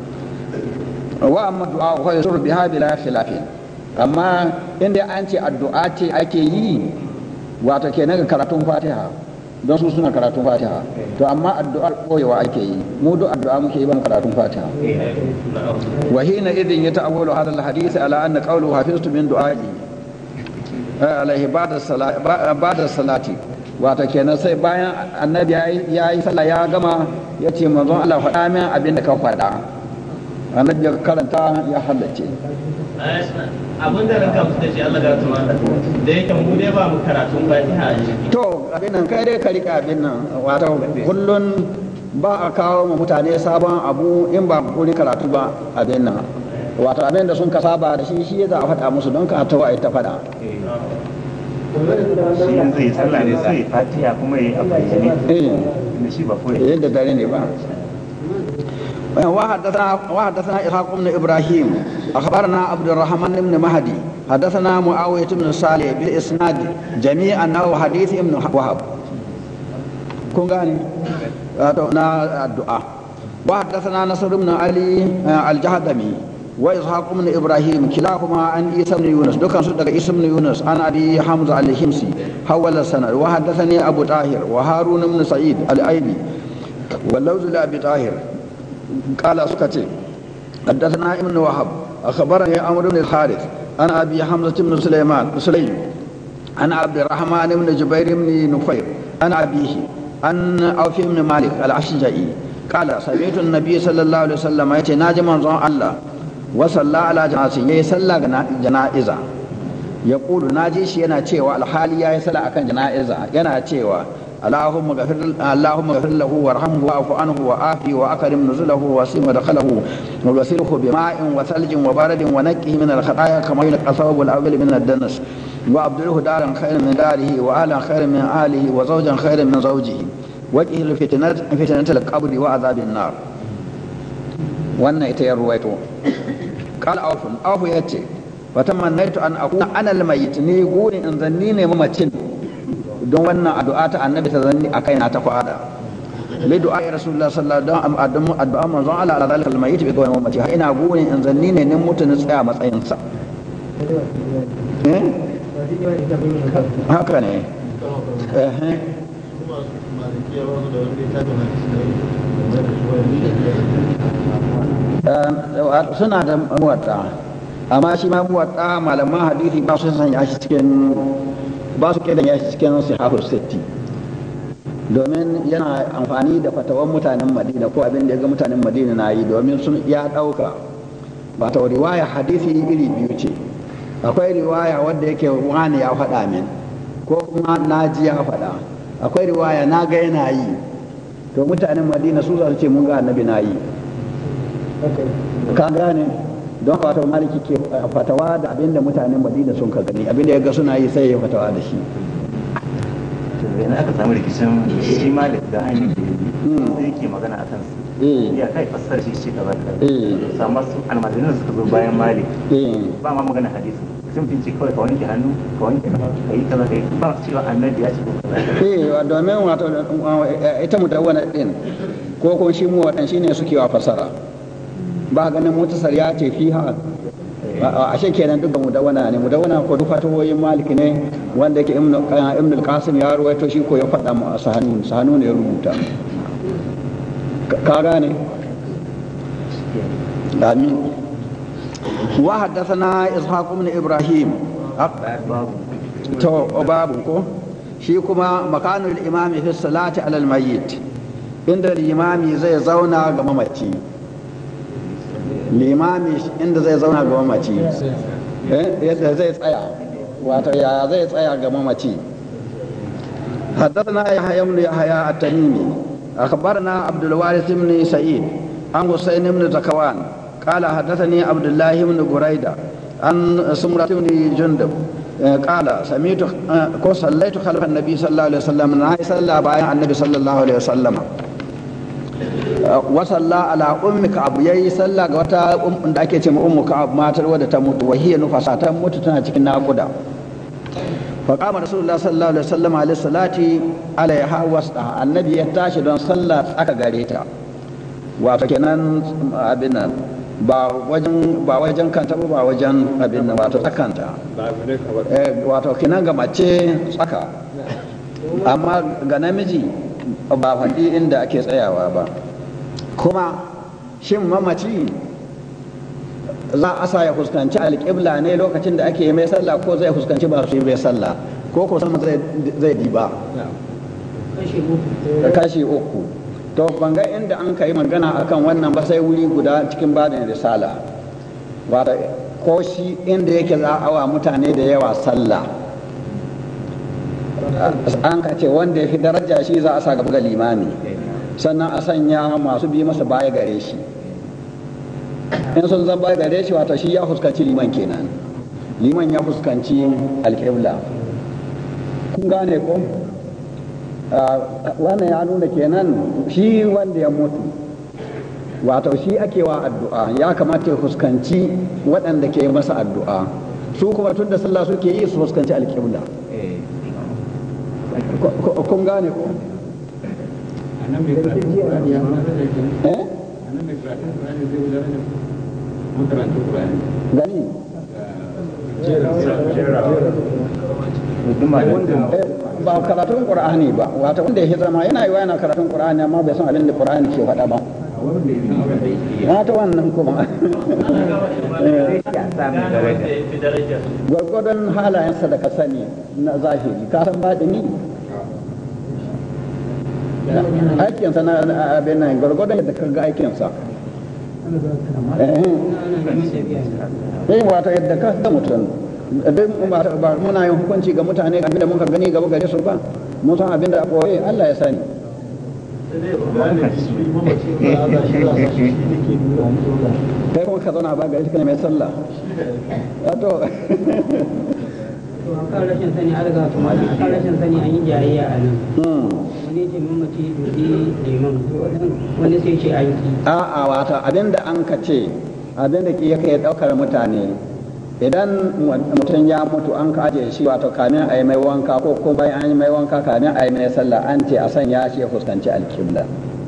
وأما الدعاء هو يسر بها بلا خلاف أما إن أنت الدعاء أكيد wato kenan ga karatun fatiha don su suna karatun fatiha to amma addu'ar koyewa ake yi mu duk addu'a muke yi ban karatun fatiha wa hina idin yata'awwalu hadha alhadith ala anna qawluhu hafiztu min du'a'i alaihi ba'da salati ba'da salati wato kenan sai bayan annabi ya yi sallah ya gama ya ce manzon Allah faɗa min abin da ka faɗa annabi ya karanta ya hallace abin da ranka musu da shi Allah ga tuma da yake mu dai ba mu karatun fatiha a ciki to abin nan kai dai ka rika abin nan wato kullun ba a kawo mu mutane sabon abu in ba kuri karatu ba abin nan wato abin da sun ka saba da shi shi za a faɗa musu don ka tawa ta faɗa shi yanzu ya sallah ne sai fatiha kuma ya yi a bayyane da shi ba koyi yadda dare ne ba وحدثنا وحدثنا إسحاق بن إبراهيم أخبرنا عبد الرحمن بن مهدي حدثنا معاوية بن صالح بالإسناد جميعا أنه حديث ابن وهب كون غاني الدعاء وحدثنا نصر بن علي الجهضمي وإسحاق بن إبراهيم كلاهما عن عيسى بن يونس دكان صدق عيسى بن يونس عن أبي حمزة الحمصي حول السند وحدثني أبو طاهر وهارون بن سعيد الأيبي واللوز لأبي طاهر قال سكتي حدثنا ابن وهب أخبرني عمرو بن الحارث أنا أبي حمزة بن سليمان سليم أنا عبد الرحمن بن جبير بن نفير أنا أبيه أن أوفي بن مالك الأشجعي قال سمعت النبي صلى الله عليه وسلم يأتي ناجي منظر الله وصلى على جنازة يصلى جنائزة يقول ناجي شي yana cewa alhali yayi sala akan jana'iza yana cewa اللهم اغفر اللهم اغفر له وارحمه واعف عنه وعافه واكرم نزله ووسع مدخله وغسله بماء وثلج وبرد ونقه من الخطايا كما ينقى الثوب الابيض من الدنس وابدله دارا خيرا من داره واهلا خيرا من اهله وزوجا خيرا من زوجه وجه الفتنه فتنه القبر وعذاب النار wannan ita ya ruwaito قال اوف اوف yace وتمنيت ان اكون انا الميت ni gurin in zanni ne mamacin don wannan addu'a ta annabi ta zanni a kaina ta fada li du'a rasulullah sallallahu alaihi wasallam addu'a manzon Allah ala zalika almayyit bi gawai mamaci ina gurin in zanni ne nin mutu na tsaya matsayin sa eh haka ne eh suna da muwatta amma shi ma muwatta malaman hadisi ba su sanya shi cikin ba su kiran ya shi cikin sahihul sitti domin yana amfani da fatawan mutanen Madina ko abin da ya ga mutanen Madina na yi domin sun ya dauka ba ta riwaya hadisi iri biyu ce akwai riwaya wanda yake wani ya faɗa min ko kuma naji ya faɗa akwai riwaya na ga yana yi to mutanen Madina su za su ce mun ga annabi na yi ka gane don fatawa maliki ke fatawa da abinda mutanen Madina sun ka gani abinda ya ga suna yi sai ya fatawa da shi yanzu aka samu rikicin shi malik da hanyar da yake magana a kansu ya kai fassar shi shi gaba da sama su almajirin da suka zo bayan malik ba ma magana hadisi sun finci kawai ka wanke hannu ka wanke ka yi kaza ka yi ba su cewa annabi ya ce ko kaza eh domin wato ita mutawwana din ko ko shi mu wadan shine suke wa fasara ba ganin mutasar ya ce fiha ashe kenan duk mudawwana ne mudawwana ko duk fatawoyin maliki ne wanda yake ibnu ibnu al-qasim ya ruwaito shi ko ya faɗa mu sahanu sahanu ne ya rubuta ka gane amin wa haddathana ishaq ibn ibrahim to babu ko shi kuma makanul imami fi salati ala al-mayyit inda limami zai zauna ga mamaci limami inda zai zauna ga mamaci yadda zai tsaya wato ya zai tsaya ga mamaci حدثنا يحيى بن يحيى التميمي أخبرنا عبد الوارث بن سعيد عن حسين بن زكوان قال حدثني عبد الله بن بريدة عن سمرة بن جندب قال سمعت صليت خلف النبي صلى الله عليه وسلم ناي صلى بايع النبي صلى الله عليه وسلم وصلى على أم كعب يي صلى ga wata um da ake ce ummu ka'ab matar wadda ta mutu wa hiya nufasa ta mutu tana cikin naƙuda fa qama rasulullah sallallahu alaihi wasallam alaihi salati alaiha wasta annabi ya tashi don sallah aka gare ta wato kenan abin nan ba wajen ba wajen kanta ba wajen abin nan wato tsakanta wato kenan ga mace tsaka amma ga namiji ba faɗi inda ake tsayawa ba kuma shin mamaci za a sa ya fuskanci alƙibla ne lokacin da ake mai sallah ko zai fuskanci ba su yi mai sallah ko ko sama zai diba kashi uku to banga inda an kai magana akan wannan ba sai wuri guda cikin babin risala wata ko shi inda yake za a wa mutane da yawa sallah an ka ce wanda ya fi daraja shi za a sa gaba ga limami sannan a sanya masu bi masa baya gare shi in sun zan baya gare shi wata shi ya fuskanci liman kenan liman ya fuskanci alƙibla kun gane ko wannan ya nuna kenan shi wanda ya mutu wato shi ake wa addu'a ya kamata ya fuskanci waɗanda ke masa addu'a su kuma tun da sallah suke yi su fuskanci alƙibla kun gane ko gani ba karatun qur'ani ba wata wanda ya zama yana yi wa yana karatun qur'ani amma bai san abin da qur'ani ke faɗa ba wata wannan kuma gwargwadon halayensa da ka sani na zahiri ka san baɗini aikinsa na abin nan gwargwadon yadda ka ga aikinsa eh wata yadda ka ga mutum ba muna yin hukunci ga mutane abinda muka gani gaba gare su ba mun san abinda a koyi Allah ya sani kai kuma ka zauna ba gare shi kana mai sallah wato akan rashin sani an riga kuma akan rashin sani an yi jayayya a nan wani ce mamaci dodi liman wani sai ce aiki a'a wata abinda an ka ce abinda ke yake daukar mutane idan mutum ya mutu an ka ajiye shi wato kamin a yi mai wanka ko ko bayan an yi mai wanka kamin a yi mai sallah an ce a sanya shi ya fuskanci alkibla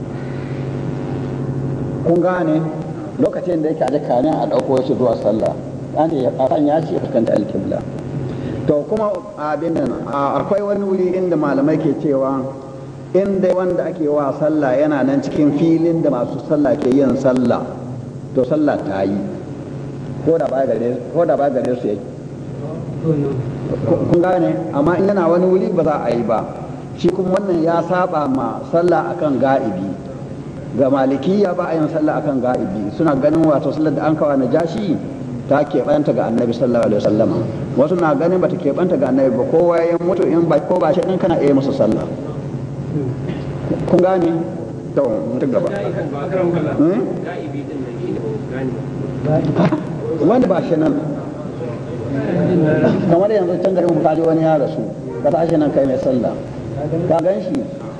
kun gane lokacin da yake aje kamin a dauko shi zuwa sallah an ce a sanya shi ya fuskanci alkibla to kuma abin nan akwai wani wuri inda malamai ke cewa inda wanda ake wa sallah yana nan cikin filin da masu sallah ke yin sallah to sallah ta yi ko da ba gare su yake kun gane amma in yana wani wuri ba za a yi ba shi kuma wannan ya saba ma sallah akan ga'ibi ga malikiya ba a yin sallah akan ga'ibi suna ganin wato sallar da an kawo na jashi ta keɓanta ga annabi sallallahu alaihi wasallam wasu na ganin bata keɓanta ga annabi ba kowa ya mutu in ba ko ba shi din kana iya masa sallah kun gane to mutu gaba wanda ba shi nan kamar yanzu can garin kaji wani ya rasu ka tashi nan kai mai sallah ka gan shi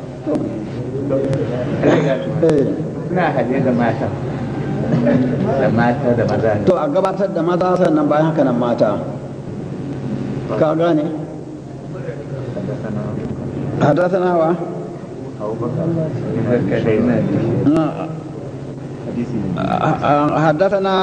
suna hade da mata da mata da maza to a gabatar da maza sannan bayan haka nan mata ka gane حدثنا هو حدثنا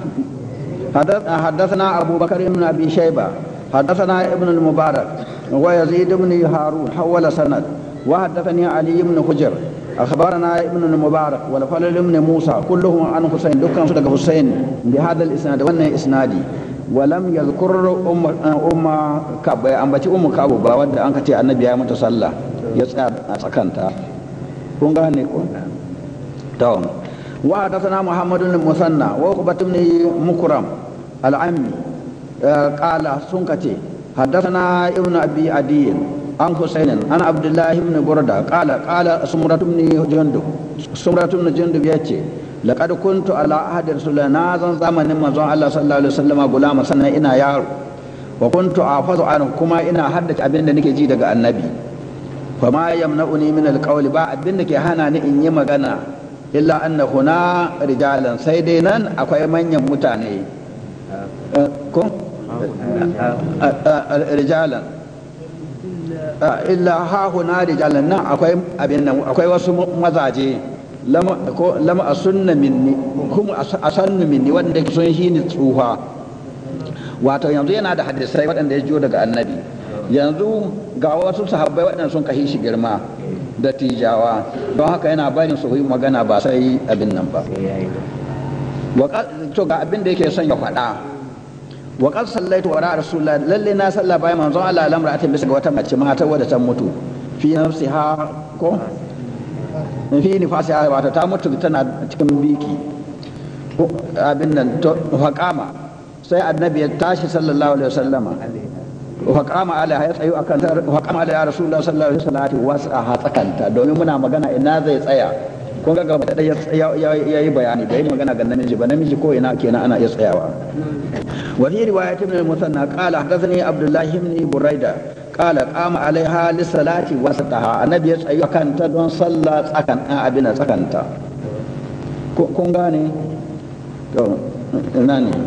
حدثنا أبو بكر بن أبي شيبة حدثنا ابن المبارك ويزيد بن هارون حول سند وحدثني علي بن حجر أخبرنا ابن المبارك والفضل بن موسى كلهم عن حسين دكان صدق حسين بهذا الإسناد وأن إسنادي ولم يذكر أم أم كعب أم بتي أم كعب بعد أن كتي النبي يوم تصلى يسأل أسكنتا kun gane ko to wa hadathana muhammadun musanna wa uqbatun mukram al-ammi qala sun kace hadathana ibnu abi adiyin an husainin an abdullahi ibn burda qala qala sumratu ibn jundub sumratu ibn jundub yace laqad kuntu ala ahdi rasulina zan zamanin manzon Allah sallallahu alaihi wasallam gulama sannan ina yaro wa kuntu afazu an kuma ina haddace abin da nake ji daga annabi fa ma yamna'uni min alqawli ba abin da ke hana ni in yi magana illa anna huna rijalan sai dai nan akwai manyan mutane ko rijalan illa ha huna rijalan nan akwai abin nan akwai wasu mazaje lama ko lama asunna minni kuma asannu minni wanda sun shi ni tsuha wato yanzu yana da hadisai waɗanda ya jiyo daga annabi yanzu ga wasu sahabbai waɗanda sun kahi shi girma da tijawa don haka yana barin su yi magana ba sai abin nan ba to ga abin da yake son ya faɗa wa qad sallaitu wara rasulullah lalle na salla bayan manzon Allah lamra'atin bisa ga wata mace mata wadda ta mutu fi nafsiha ko fi nifasiha wato ta mutu tana cikin biki abin nan to faqama sai annabi ya tashi sallallahu alaihi wasallama wa qama alaiha ya tsayu akan ta wa qama alaiha rasulullah sallallahu alaihi wasallam wasaha tsakanta domin muna magana ina zai tsaya kun ga gaba da ya yi bayani bai magana ga namiji ba namiji ko ina kenan ana iya tsayawa wa fi riwayat ibn al-musanna qala hadathani abdullah ibn buraida qala qama alaiha li salati wasataha annabi ya tsayu akan ta don sallah tsakan abin tsakanta kun gane to ina ne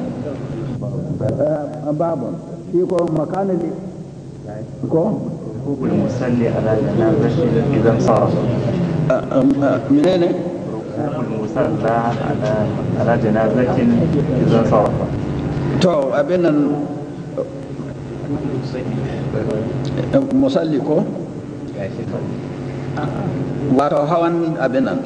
babun shi ko makanin ko hukul musalli ala janazashi idan sarafa menene hukul musalla ala ala janazatin idan sarafa to abin nan musalli ko wato hawan abin nan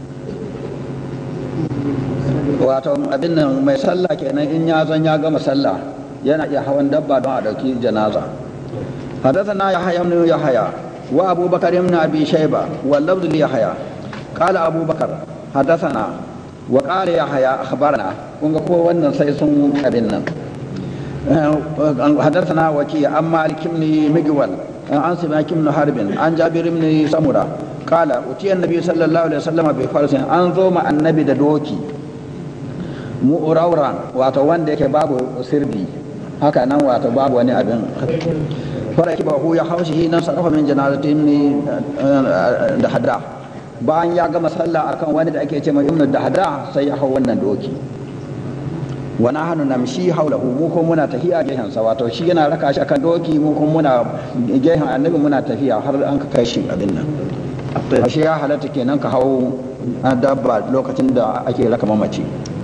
wato abin nan mai sallah kenan in ya zan ya gama sallah yana iya hawan dabba don a dauki janaza حدثنا يحيى بن يحيى وابو بكر بن ابي شيبه واللفظ ليحيى قال ابو بكر حدثنا وقال يحيى اخبرنا kun ga ko wannan sai sun abin nan حدثنا وكي عن مالك بن مجول عن سماك بن حرب عن جابر بن سمره قال اتي النبي صلى الله عليه وسلم بفرس انظم النبي da doki mu'rawran wato wanda yake babu sirdi haka nan wato babu wani abin faraki ba ya haushi shi nan sarrafa min janazatin da hada bayan ya gama sallah akan wani da ake ce mai ibnu da hada sai ya hau wannan doki wa nahnu namshi haulahu mu ko muna tafiya gehen sa wato shi yana raka shi akan doki mu ko muna gehen annabi muna tafiya har an ka kai shi abin nan ashe ya halatta kenan ka hau dabba lokacin da ake raka mamaci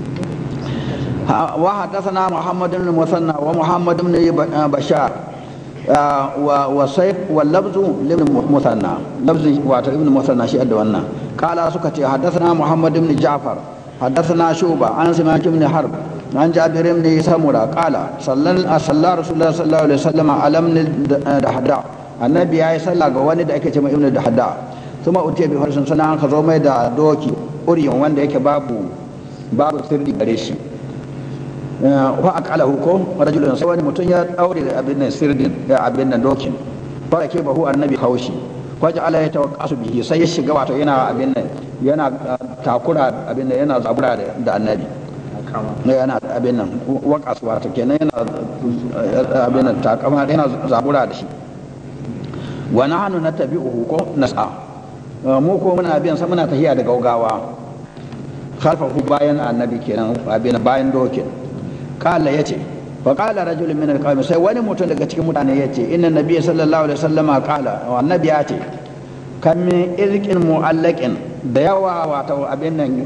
وحدثنا محمد بن المثنى ومحمد بن بشار وسيف واللفظ لابن مثنى لفظ واتر ابن مثنى شيء أدوانا قال سكتي حدثنا محمد بن جعفر حدثنا شوبة عن سماك بن حرب عن جابر بن سمرة قال صلى صلى رسول الله صلى الله عليه وسلم على ابن الدحداء النبي عليه الصلاة والد أكتم ابن الدحداء ثم أتي بفرس سنة عن خزومة دا دوكي أريم وان ديك بابو بابو سردي قريشي wa aqalahu ko rajulun sai wani mutum ya daure da abin nan sirdin da abin nan dokin fara ke bahu annabi haushi waje ala ya tawakkasu bihi sai ya shiga wato yana abin nan yana takura abin nan yana zabura da annabi yana abin nan waqas wato kenan yana abin nan takama yana zabura da shi wa nahnu natabi'uhu ko nas'a mu ko muna biyan sa muna tahiya da gaugawa khalfahu bayan annabi kenan abin bayan dokin kala yace fa qala rajulun min alqawmi sai wani mutum daga cikin mutane yace inna nabiyya sallallahu alaihi wasallama qala wa annabi yace kam min izqin mu'allaqin da yawa wato abin nan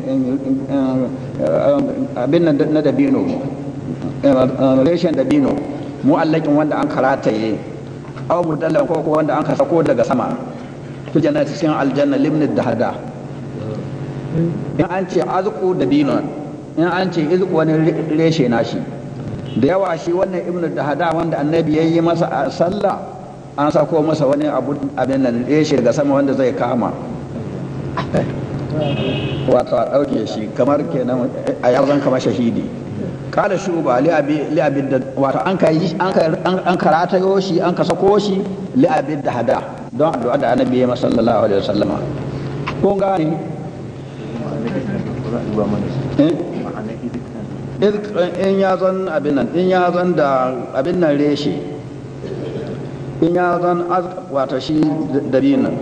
abin nan na dabino reshen dabino mu'allaqin wanda an karataye aw mudallan ko ko wanda an ka sako daga sama fil jannati cikin aljanna limni dahada in an ce azqu dabino in an ce izku wani reshe na shi da yawa shi wannan ibnu dahada wanda annabi ya yi masa sallah an sako masa wani abu abin nan reshe daga sama wanda zai kama wato a ɗauke shi kamar kenan a yarzan kamar shahidi kala shuba li abi li abi wato an kai an karata shi an ka sako shi li abi da hada don addu'a da annabi sallallahu alaihi wasallama kun gane in ya zan abin nan in ya zan da abin nan reshe in ya zan wata shi dabinan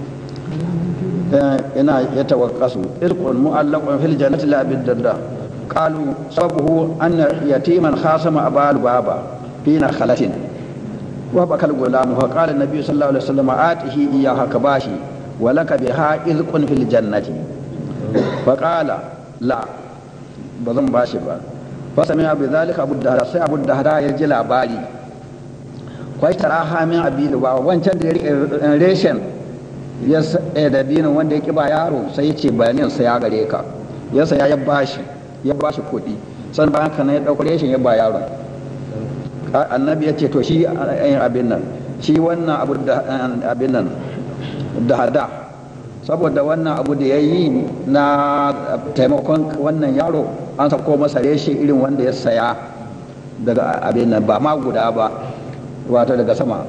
ina ya tawakkasu irqun mu'allaqun fil jannati la bid darda qalu sababuhu anna yatiman khasama abal baba fina khalatin wa bakal gulam wa qala an-nabi sallallahu alaihi wasallam atihi iyyaha kabashi wa laka biha irqun fil jannati fa qala la bazan bashi ba fa sami abu zalika abu dahra sai abu dahra ya ji labari kwai taraha min abi ba wancan da ya rike reshen ya da dinin wanda ya kiba yaro sai ya ce bayanin sa ya gare ka ya saya ya bashi ya bashi kuɗi san bayan kana ya dauko reshen ya ba yaron annabi ya ce to shi abin nan shi wannan abu da abin nan da hada saboda wannan abu da ya yi na taimakon wannan yaro an sako masa reshe irin wanda ya saya daga abin nan ba ma guda ba wato daga sama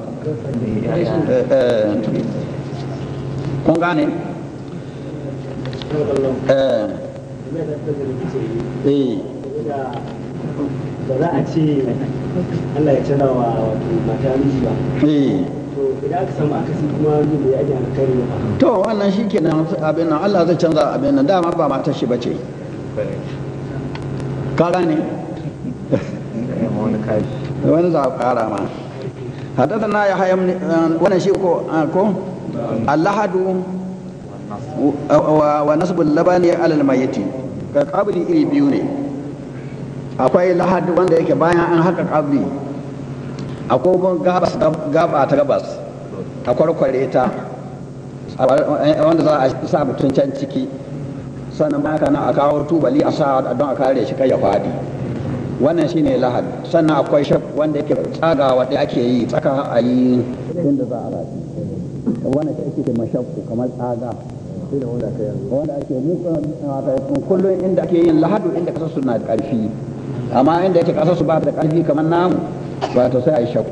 kun gane ba za a ce Allah ya canza wa wato mata miji ba to idan aka samu akasi kuma ne ya ji alkhairi ba to wannan shikenan abin nan Allah zai canza abin nan dama ba matar shi bace ka gane wani za a kara ma حدثنا يحيى بن وانا شيكو كو اللحد ونصب اللبن على الميت kabri iri biyu ne akwai lahad wanda yake bayan an haka kabri akwai gabas gaba ta gabas a kwarkware ta wanda za a sa mutum can ciki sannan ba haka nan a kawo tubali a sa don a kare shi kai ya fadi wannan shine lahad sannan akwai shaf wanda yake tsagawa da ake yi tsaka a yi inda za a rafi wannan shi ake mashakku kamar tsaga wanda ake kullum inda ake yin lahadu inda kasar suna da ƙarfi amma inda yake kasar su ba da ƙarfi kamar namu ba ta sai a yi shakku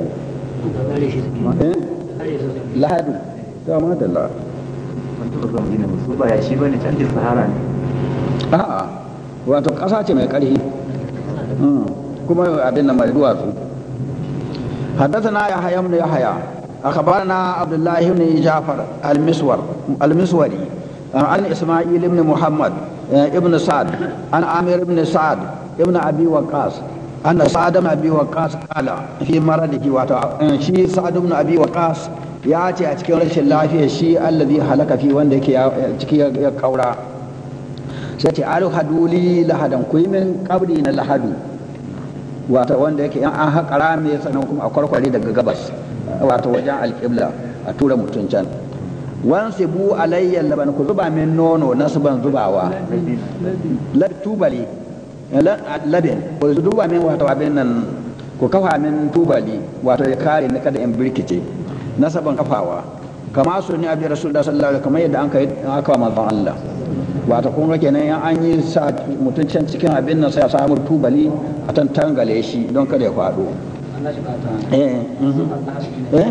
lahadu ta mata la su ba ya shi bane canjin sahara ne a'a wato ƙasa ce mai ƙarfi kuma abin nan mai duwatsu حدثنا يحيى بن يحيى أخبرنا عبد الله بن جعفر المسور المسوري عن إسماعيل بن محمد ابن سعد عن عامر بن سعد ابن أبي وقاص أن سعد بن أبي وقاص قال في مرضه شي سعد بن أبي وقاص يأتي أتكلم الله في الشيء الذي هلك في وندك يا كورا sai ce alu haduli lahadan ku yi min kabri na lahadu wata wanda yake yan an haƙa rame sannan kuma a kwarkware daga gabas wata wajen alƙibla a tura mutum can wansi bu alayya laban ku zuba min nono na su ban zubawa lad tubali labin ku zuba min wata abin nan ku kafa min tubali wato ya kare ni kada in birkice na saban kafawa kama su ni abi rasulullah sallallahu alaihi wasallam kamar yadda an kai aka manzon Allah wata kun ga kenan an yi sa mutuncin cikin abin nan sai a samu tubali a tangale shi don kada ya faɗo eh eh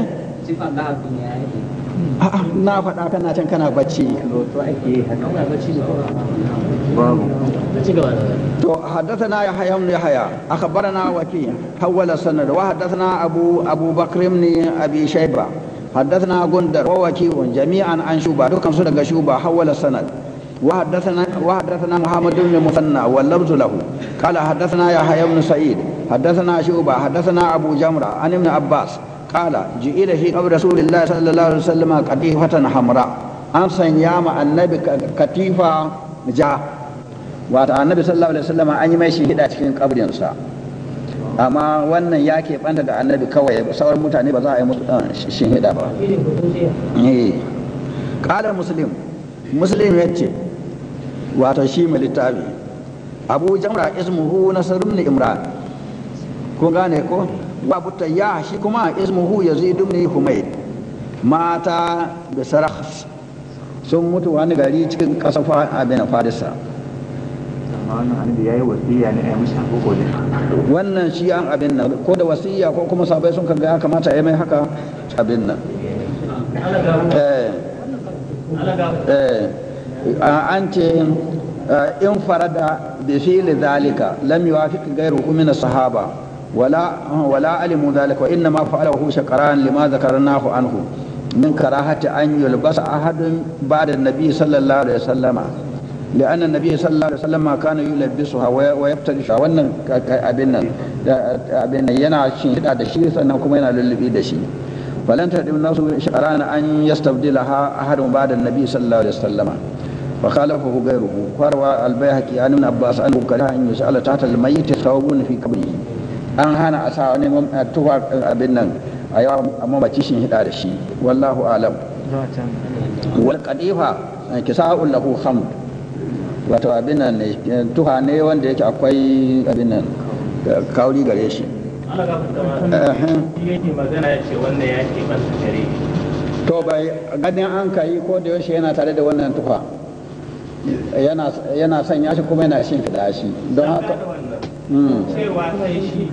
a'a na faɗa kana can kana bacci to haddathana yahya ibn yahya akhbarana waki hawala sanad wa haddathana abu abu bakr ibn abi shayba haddathana gundar wa waki jami'an an shuba dukkan su daga shuba hawala sanad وحدثنا وحدثنا محمد بن المثنى واللفظ له قال حدثنا يحيى بن سعيد حدثنا شعبة حدثنا أبو جمرة عن ابن عباس قال جئل في قبر رسول الله صلى الله عليه وسلم قطيفة حمراء أن سنيام النبي كتيفة جاء وأتى النبي صلى الله عليه وسلم أن يمشي هدا cikin kabarinsa amma wannan ya ke banta da annabi kawai sauran mutane ba za a yi musu shin hida ba eh qala muslim muslim yace wato shi mai littafi abu jamra ismuhu nasr ibn imran ko gane ko wa butayya shi kuma ismuhu yazid ibn humayd mata bi sarakhs sun mutu wani gari cikin ƙasar abin farisa amma wannan annabi yayi wasiya ne ai mishi hako ne wannan shi an abin nan ko da wasiya ko kuma sabai sun kaga ya kamata ya mai haka abin nan eh eh an ce in farada bi fi'li zalika lam yuwafiq ghayruhu min as-sahaba wala wala alimu zalika wa inna ma fa'alahu shaqaran lima dhakarnahu anhu min karahati an yulbasa ahadun ba'da an-nabi sallallahu alaihi wasallama لأن النبي صلى الله عليه وسلم كان يلبسها ويفترشها wannan abin nan abin nan yana shin hida da shi sannan kuma yana lullubi da shi falan ta din nasu shaqaran an yastabdilaha ahadun ba'da an-nabi sallallahu alaihi wasallam fa khalafahu ghayruhu farwa al-bayhaqi an ibn abbas an kala an yusala tahta al-mayyit thawbun fi qabrihi an hana a sa wani tuwa abin nan a yawa amma ba shin hida da shi wallahu alam wal qadifa kisa'ul lahu khamd wato abin nan ne tuha ne wanda yake akwai abin nan kauri gare shi yake magana ya ce wannan ya ke masa gare to bai ganin an kai ko da yaushe yana tare da wannan tuha yana yana sanya shi kuma yana shin fida shi don haka cewa sai shi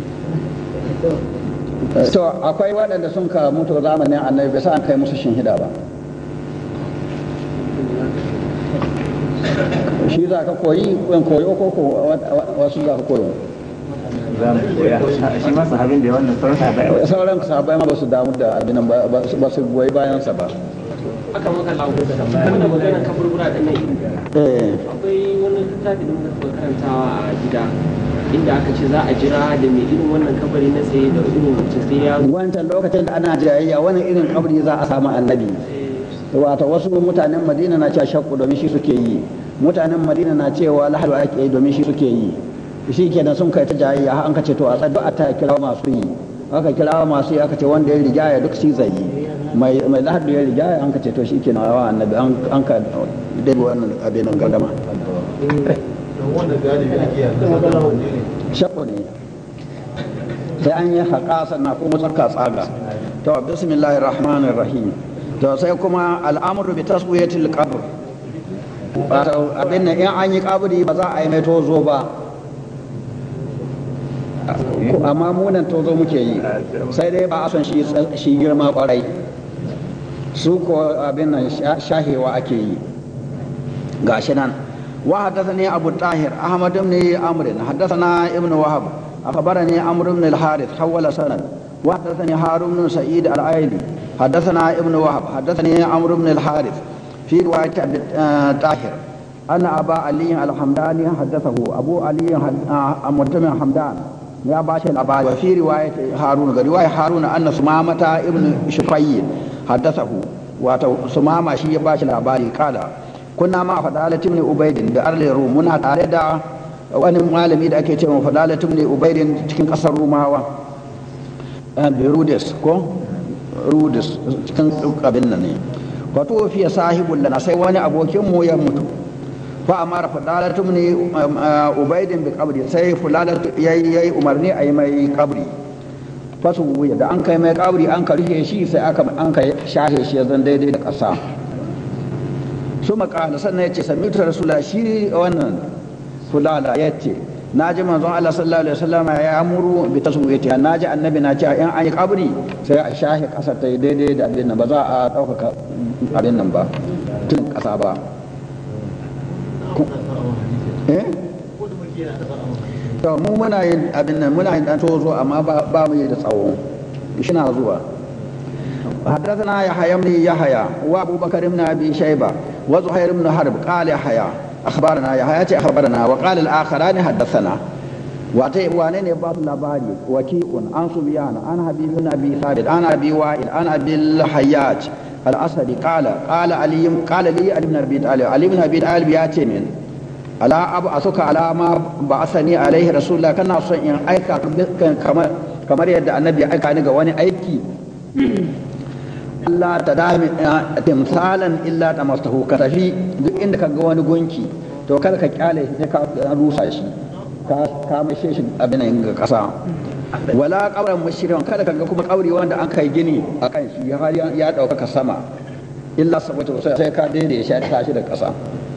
to akwai waɗanda sun ka mutu zamanin annabi bai sa an kai musu shin hida ba shi za ka koyi in koyo ko ko wasu za ka koyo shi ma sahabin da wannan sauran sahabbai sauran sahabbai ma ba su damu da abin ba su goyi bayan sa ba aka maka lawo kana magana kaburbura da mai eh akwai wani littafi da muka karantawa a gida inda aka ce za a jira da mai irin wannan kabari na sai da irin wancan sai ya wancan lokacin da ana jayayya wani irin kabari za a samu annabi wato wasu mutanen Madina na cewa shakku domin shi suke yi mutanen Madina na cewa lahadu ake yi domin shi suke yi shi kenan sun kai ta jayayya an ka ce to a tsadu a ta kira masu yi aka kira masu yi aka ce wanda ya rigaya duk shi zai yi mai mai lahadu ya rigaya an ka ce to shi kenan wa annabi an ka dai wannan abin gardama shakku ne sai an yi haƙa sannan kuma tsaka tsaga to bismillahir rahmanir rahim to sai kuma al'amuru bi taswiyatil qabr wato abin nan in an yi kaburi ba za a yi mai tozo ba amma munan tozo muke yi sai dai ba a son shi girma kwarai su ko abin nan shahewa ake yi gashi nan wa haddathani abu tahir ahmad ibn amr haddathana ibn wahab akhbarani amr ibn al-harith hawala sanad wa haddathani harun ibn sa'id al-aili حدثنا ابن وهب حدثني عمرو بن الحارث في رواية طاهر أن أبا علي الحمداني حدثه أبو علي متمم حمدان يا باشا الأبا وفي رواية هارون رواية هارون أن سمامة ابن شفي حدثه وسمامة شي باشا الأبا قال كنا مع فضالة ابن عبيد بأرض الروم منا تاردا wani malami da ake cewa fadalatu ibn ubaydin cikin kasar rumawa Beirut ko Rudis cikin abin nan ne wato fiye sahibul lana sai wani abokin mu ya mutu fa amara fadalatu ne ubaidin bi qabri sai fulalatu yayi yayi umarni ayi mai qabri fasu da an kai mai qabri an ka rufe shi sai aka an kai shahe shi zan daidai da kasa su makala sannan yace sami'tu rasulullahi shi wannan fulala yace naji manzon Allah sallallahu alaihi wasallam ya amuru bi taswiyati naji annabi na cewa in an yi kabri sai a shahi kasar ta daidai da abin nan ba za a dauka abin nan ba tun kasa ba eh to mu muna yin abin nan muna yin dan tozo amma ba mu yi da tsawo shi na zuwa حدثنا يحيى بن يحيى وابو بكر بن ابي شيبه وزهير بن حرب قال يحيى أخبرنا يحيى أخبرنا وقال الآخران حدثنا واتي وانين بعض الأباري وكيء عن سبيان عن حبيب بن أبي ثابت عن أبي وائل عن أبي الحياج الأسدي قال قال علي قال لي علي بن أبي طالب علي بن أبي طالب ياتي من ألا أبعثك على ما بعثني عليه رسول الله كان صين أيكا كما كما يد النبي أيكا نجا واني أيكي Allah ta dami timsalan illa ta mastahu ka tafi duk inda ka ga wani gunki to kada ka kyale shi ka rusa shi ka ka mashe shi abin nan ga kasa wala qabran mushrikan kada ka ga kuma kabri wanda an kai gini akan shi har ya dauka sama illa sabata sai ka daidai shi tashi da ƙasa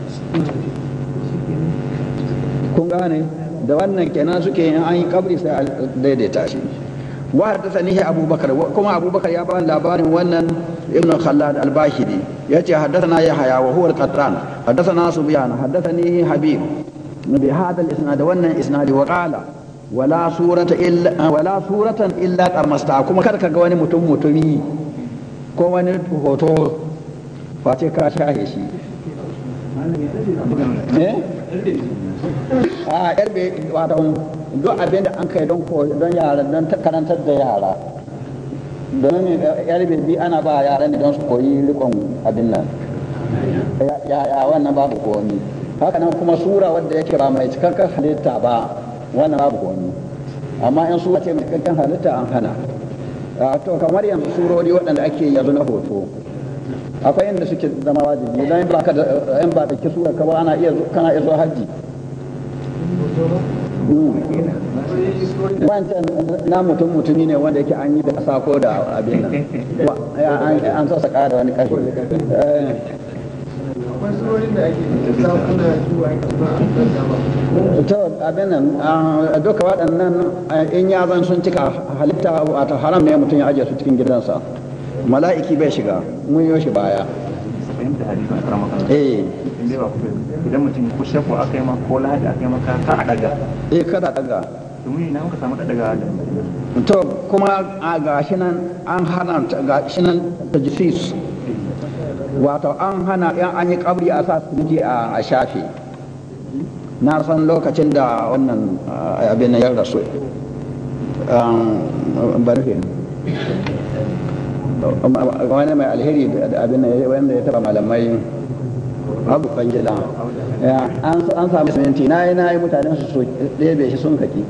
kun gane da wannan kenan suke yin an yi kabri sai a daidaita shi wa haddathani abubakar kuma abubakar ya bani labarin wannan ibn khallad al-bahili yace haddathana yahya wa huwa al-qattan haddathana subyan haddathani habib bi hadha al-isnad wannan isnadi wa qala wala surata illa wala suratan illa tarmasta kuma kada ka ga wani mutum mutumi ko wani hoto face ka shahe shi eh a yarbe wato duk abin da an kai don don yara don karantar da yara don yarbe bi ana ba yara ne don su koyi rikon abin nan ya wannan babu komi haka nan kuma sura wadda yake ba mai cikakken halitta ba wannan babu komi amma in sura ce mai cikakken halitta an hana to kamar yanzu surori waɗanda ake yanzu na hoto akwai inda suke zama wajibi idan ba ka da in ba da ki sura ka ba ana iya kana iya zuwa haji wancan na mutum mutumi ne wanda yake an yi da ƙasa ko da abin nan an sassa ƙara wani ƙarfi to abin nan duka waɗannan in ya zan sun cika halitta wata haram ne mutum ya ajiye su cikin gidansa mala'iki bai shiga mun yi shi baya eh idan mutum ko shafu a kai ma ko lahadi a kai maka ka a daga eh kada daga domin ina muka samu daga to kuma a gashi nan an hana gashi nan tajsis wato an hana yan an yi kabri a sa su a shafe na san lokacin da wannan abin ya rasu barfe wani mai alheri abin wanda ya taba malamai abu bangida an samu siminti na yi na yi mutanen su so ɗebe shi sun kaki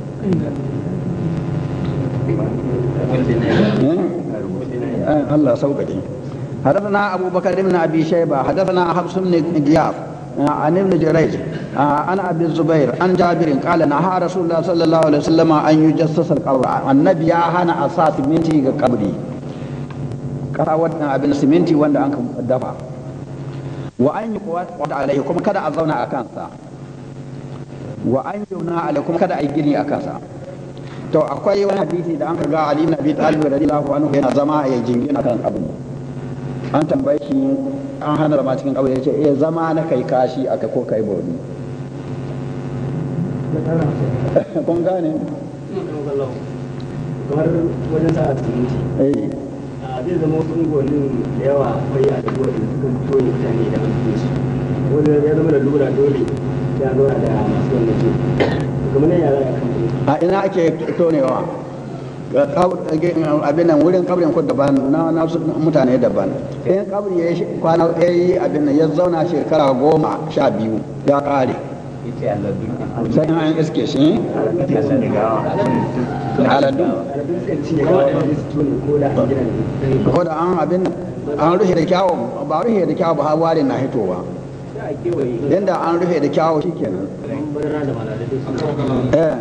Allah sauƙaƙe حدثنا أبو بكر بن أبي شيبة حدثنا حفص بن غياث عن ابن جريج عن أبي الزبير عن جابر قال نهى رسول الله صلى الله عليه وسلم أن يجسس القبر النبي هنا أساس منتي قبري kasa wannan abin siminti wanda an dafa wa an yi kuwa alaihi kuma kada a zauna a kansa wa an yuna alaihi kuma kada a yi gini a kansa to akwai wani hadisi da an ga Ali ibn Abi Talib radiyallahu anhu yana zama a jingina kan abu an tambaye shi an hana zama cikin abu yace eh zama na kai kashi aka ko kai bodi kun gane kamar wajen sa siminti eh zai zama wasu unguwannin da yawa akwai a da sukan fito ne mutane da an fiye su wanda ya zama da lura dole ya lura da masu wannan su kamar nan yara ya kan a ina ake tonewa abin nan wurin kabrin ku daban na mutane daban in kabri ya yi kwana ya yi abin nan ya zauna shekara goma sha biyu ya kare sai an iske shi aladu ko da an abin an rufe da kyawu ba rufe da kyawu ba har ware na hitowa yadda an rufe da kyawu shi kenan eh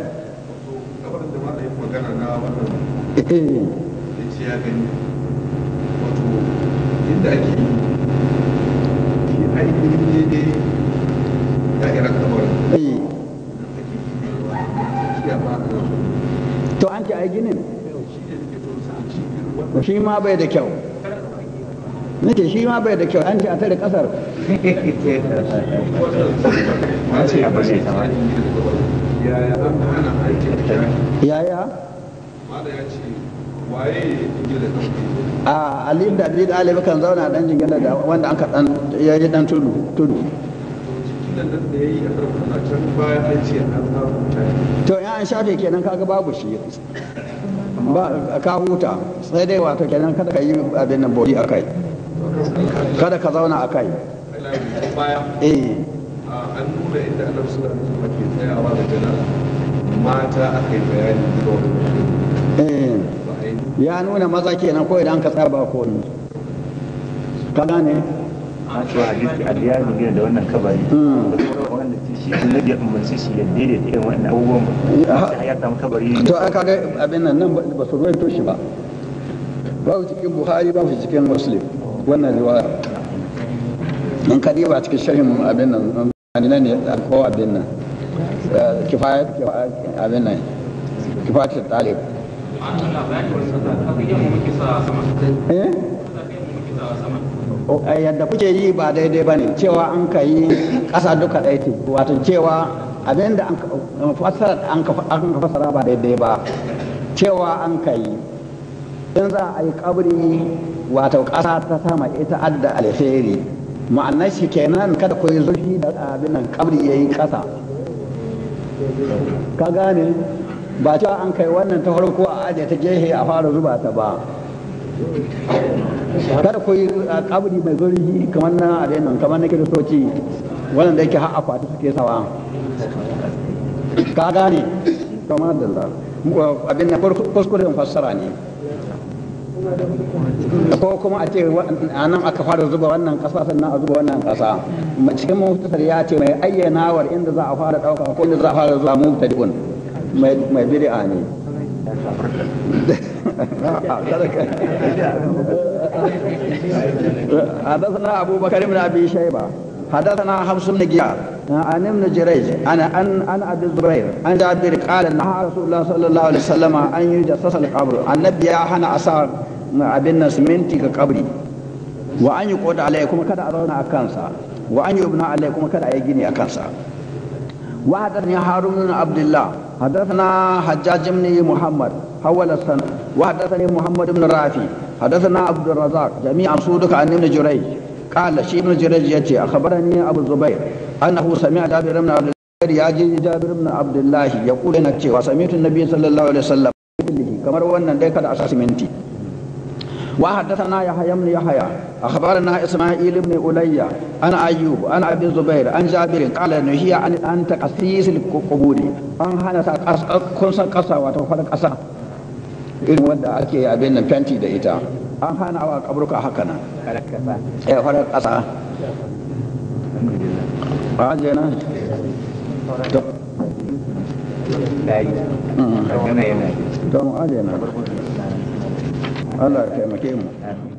inda ake yi ainihin ne da'irar kabarin to an ce ai ginin shi ma bai da kyau nake shi ma bai da kyau an ce a tare kasar yaya an hana aikin yaya mada ya ce waye ingila da a alim da abin da kan zauna dan jingina da wanda an ka dan yayi dan tudu tudu da ya yi a karfana can baya an ce an samu mutane to in an shafe kenan kaga babu shi ba ka huta sai dai wato kenan kada ka yi abin nan bodi akai kada ka zauna akai baya eh an nuna inda annabi sallallahu alaihi wasallam ke tsayawa da jana mata aka yi bayani daga wannan eh ya nuna maza kenan ko idan ka tsaya ba ko ni ka gane a cewa hadisi a biya ne da wannan kabari wanda shi annabi ya umarci shi ya daidaita irin wannan abubuwan ba ya samu kabari to an kaga abin nan nan ba su ruwaito shi ba babu cikin buhari babu cikin muslim wannan riwaya in ka diba cikin sharhin abin nan nan ne ko abin nan kifayat abin nan kifayat talib eh yadda kuke yi ba daidai bane cewa an ka yi ƙasa duka ɗaya ce wato cewa abin da an fassara an ka fassara ba daidai ba cewa an ka yi in za a yi kabri wato ƙasa ta sama ita adda alheri ma'anar shi kenan kada ku yi zurfi da abin nan kabri yayi ƙasa ka gane ba cewa an kai wannan ta farko a aje ta gehe a fara zuba ta ba kada ku yi kabri mai zurfi kamar na abin nan kamar na kiristoci wannan da yake har akwati suke sawa ka gane kamar da abin nan kuskuren fassara ne ko kuma a ce a nan aka fara zuba wannan kasa sannan a zuba wannan kasa cikin muhtasar ya ce mai ayyanawar inda za a fara dauka ko inda za a fara zuwa mubtadi'un mai bid'a ne حدثنا أبو بكر بن أبي شيبة حدثنا حفص بن غياث عن ابن جريج عن عن عن أبي الزبير عن جابر قال نهى رسول الله صلى الله عليه وسلم أن يجسس القبر النبي يا حنا أصار abin nan siminti ga kabri wa an yi koda alai kuma kada a zauna a kansa wa an yi ubna alai kuma kada a yi gini a kansa wa hadathani harun bin abdullah hadathana hajjaj ibn muhammad hawala san wa hadathani muhammad ibn rafi hadathana abdul razzaq jami'an su duka an ibn jurayj qala shi ibn jurayj yace akhbarani abu zubair annahu sami'a jabir ibn abdullah ya ji jabir ibn abdullah yaqulu na cewa sami'tu an-nabiy sallallahu alaihi wasallam kamar wannan dai kada a sa siminti وحدثنا يحيى بن يحيى اخبرنا اسماعيل بن علي عن ايوب عن ابي الزبير عن جابر قال نهي عن ان تقسيس القبور ان هنا كن san kasa wato fara kasa irin wanda ake abin nan fenti da ita an hana wa kaburka haka nan eh fara kasa ba je na to dai to mu aje na Allah ya taimake mu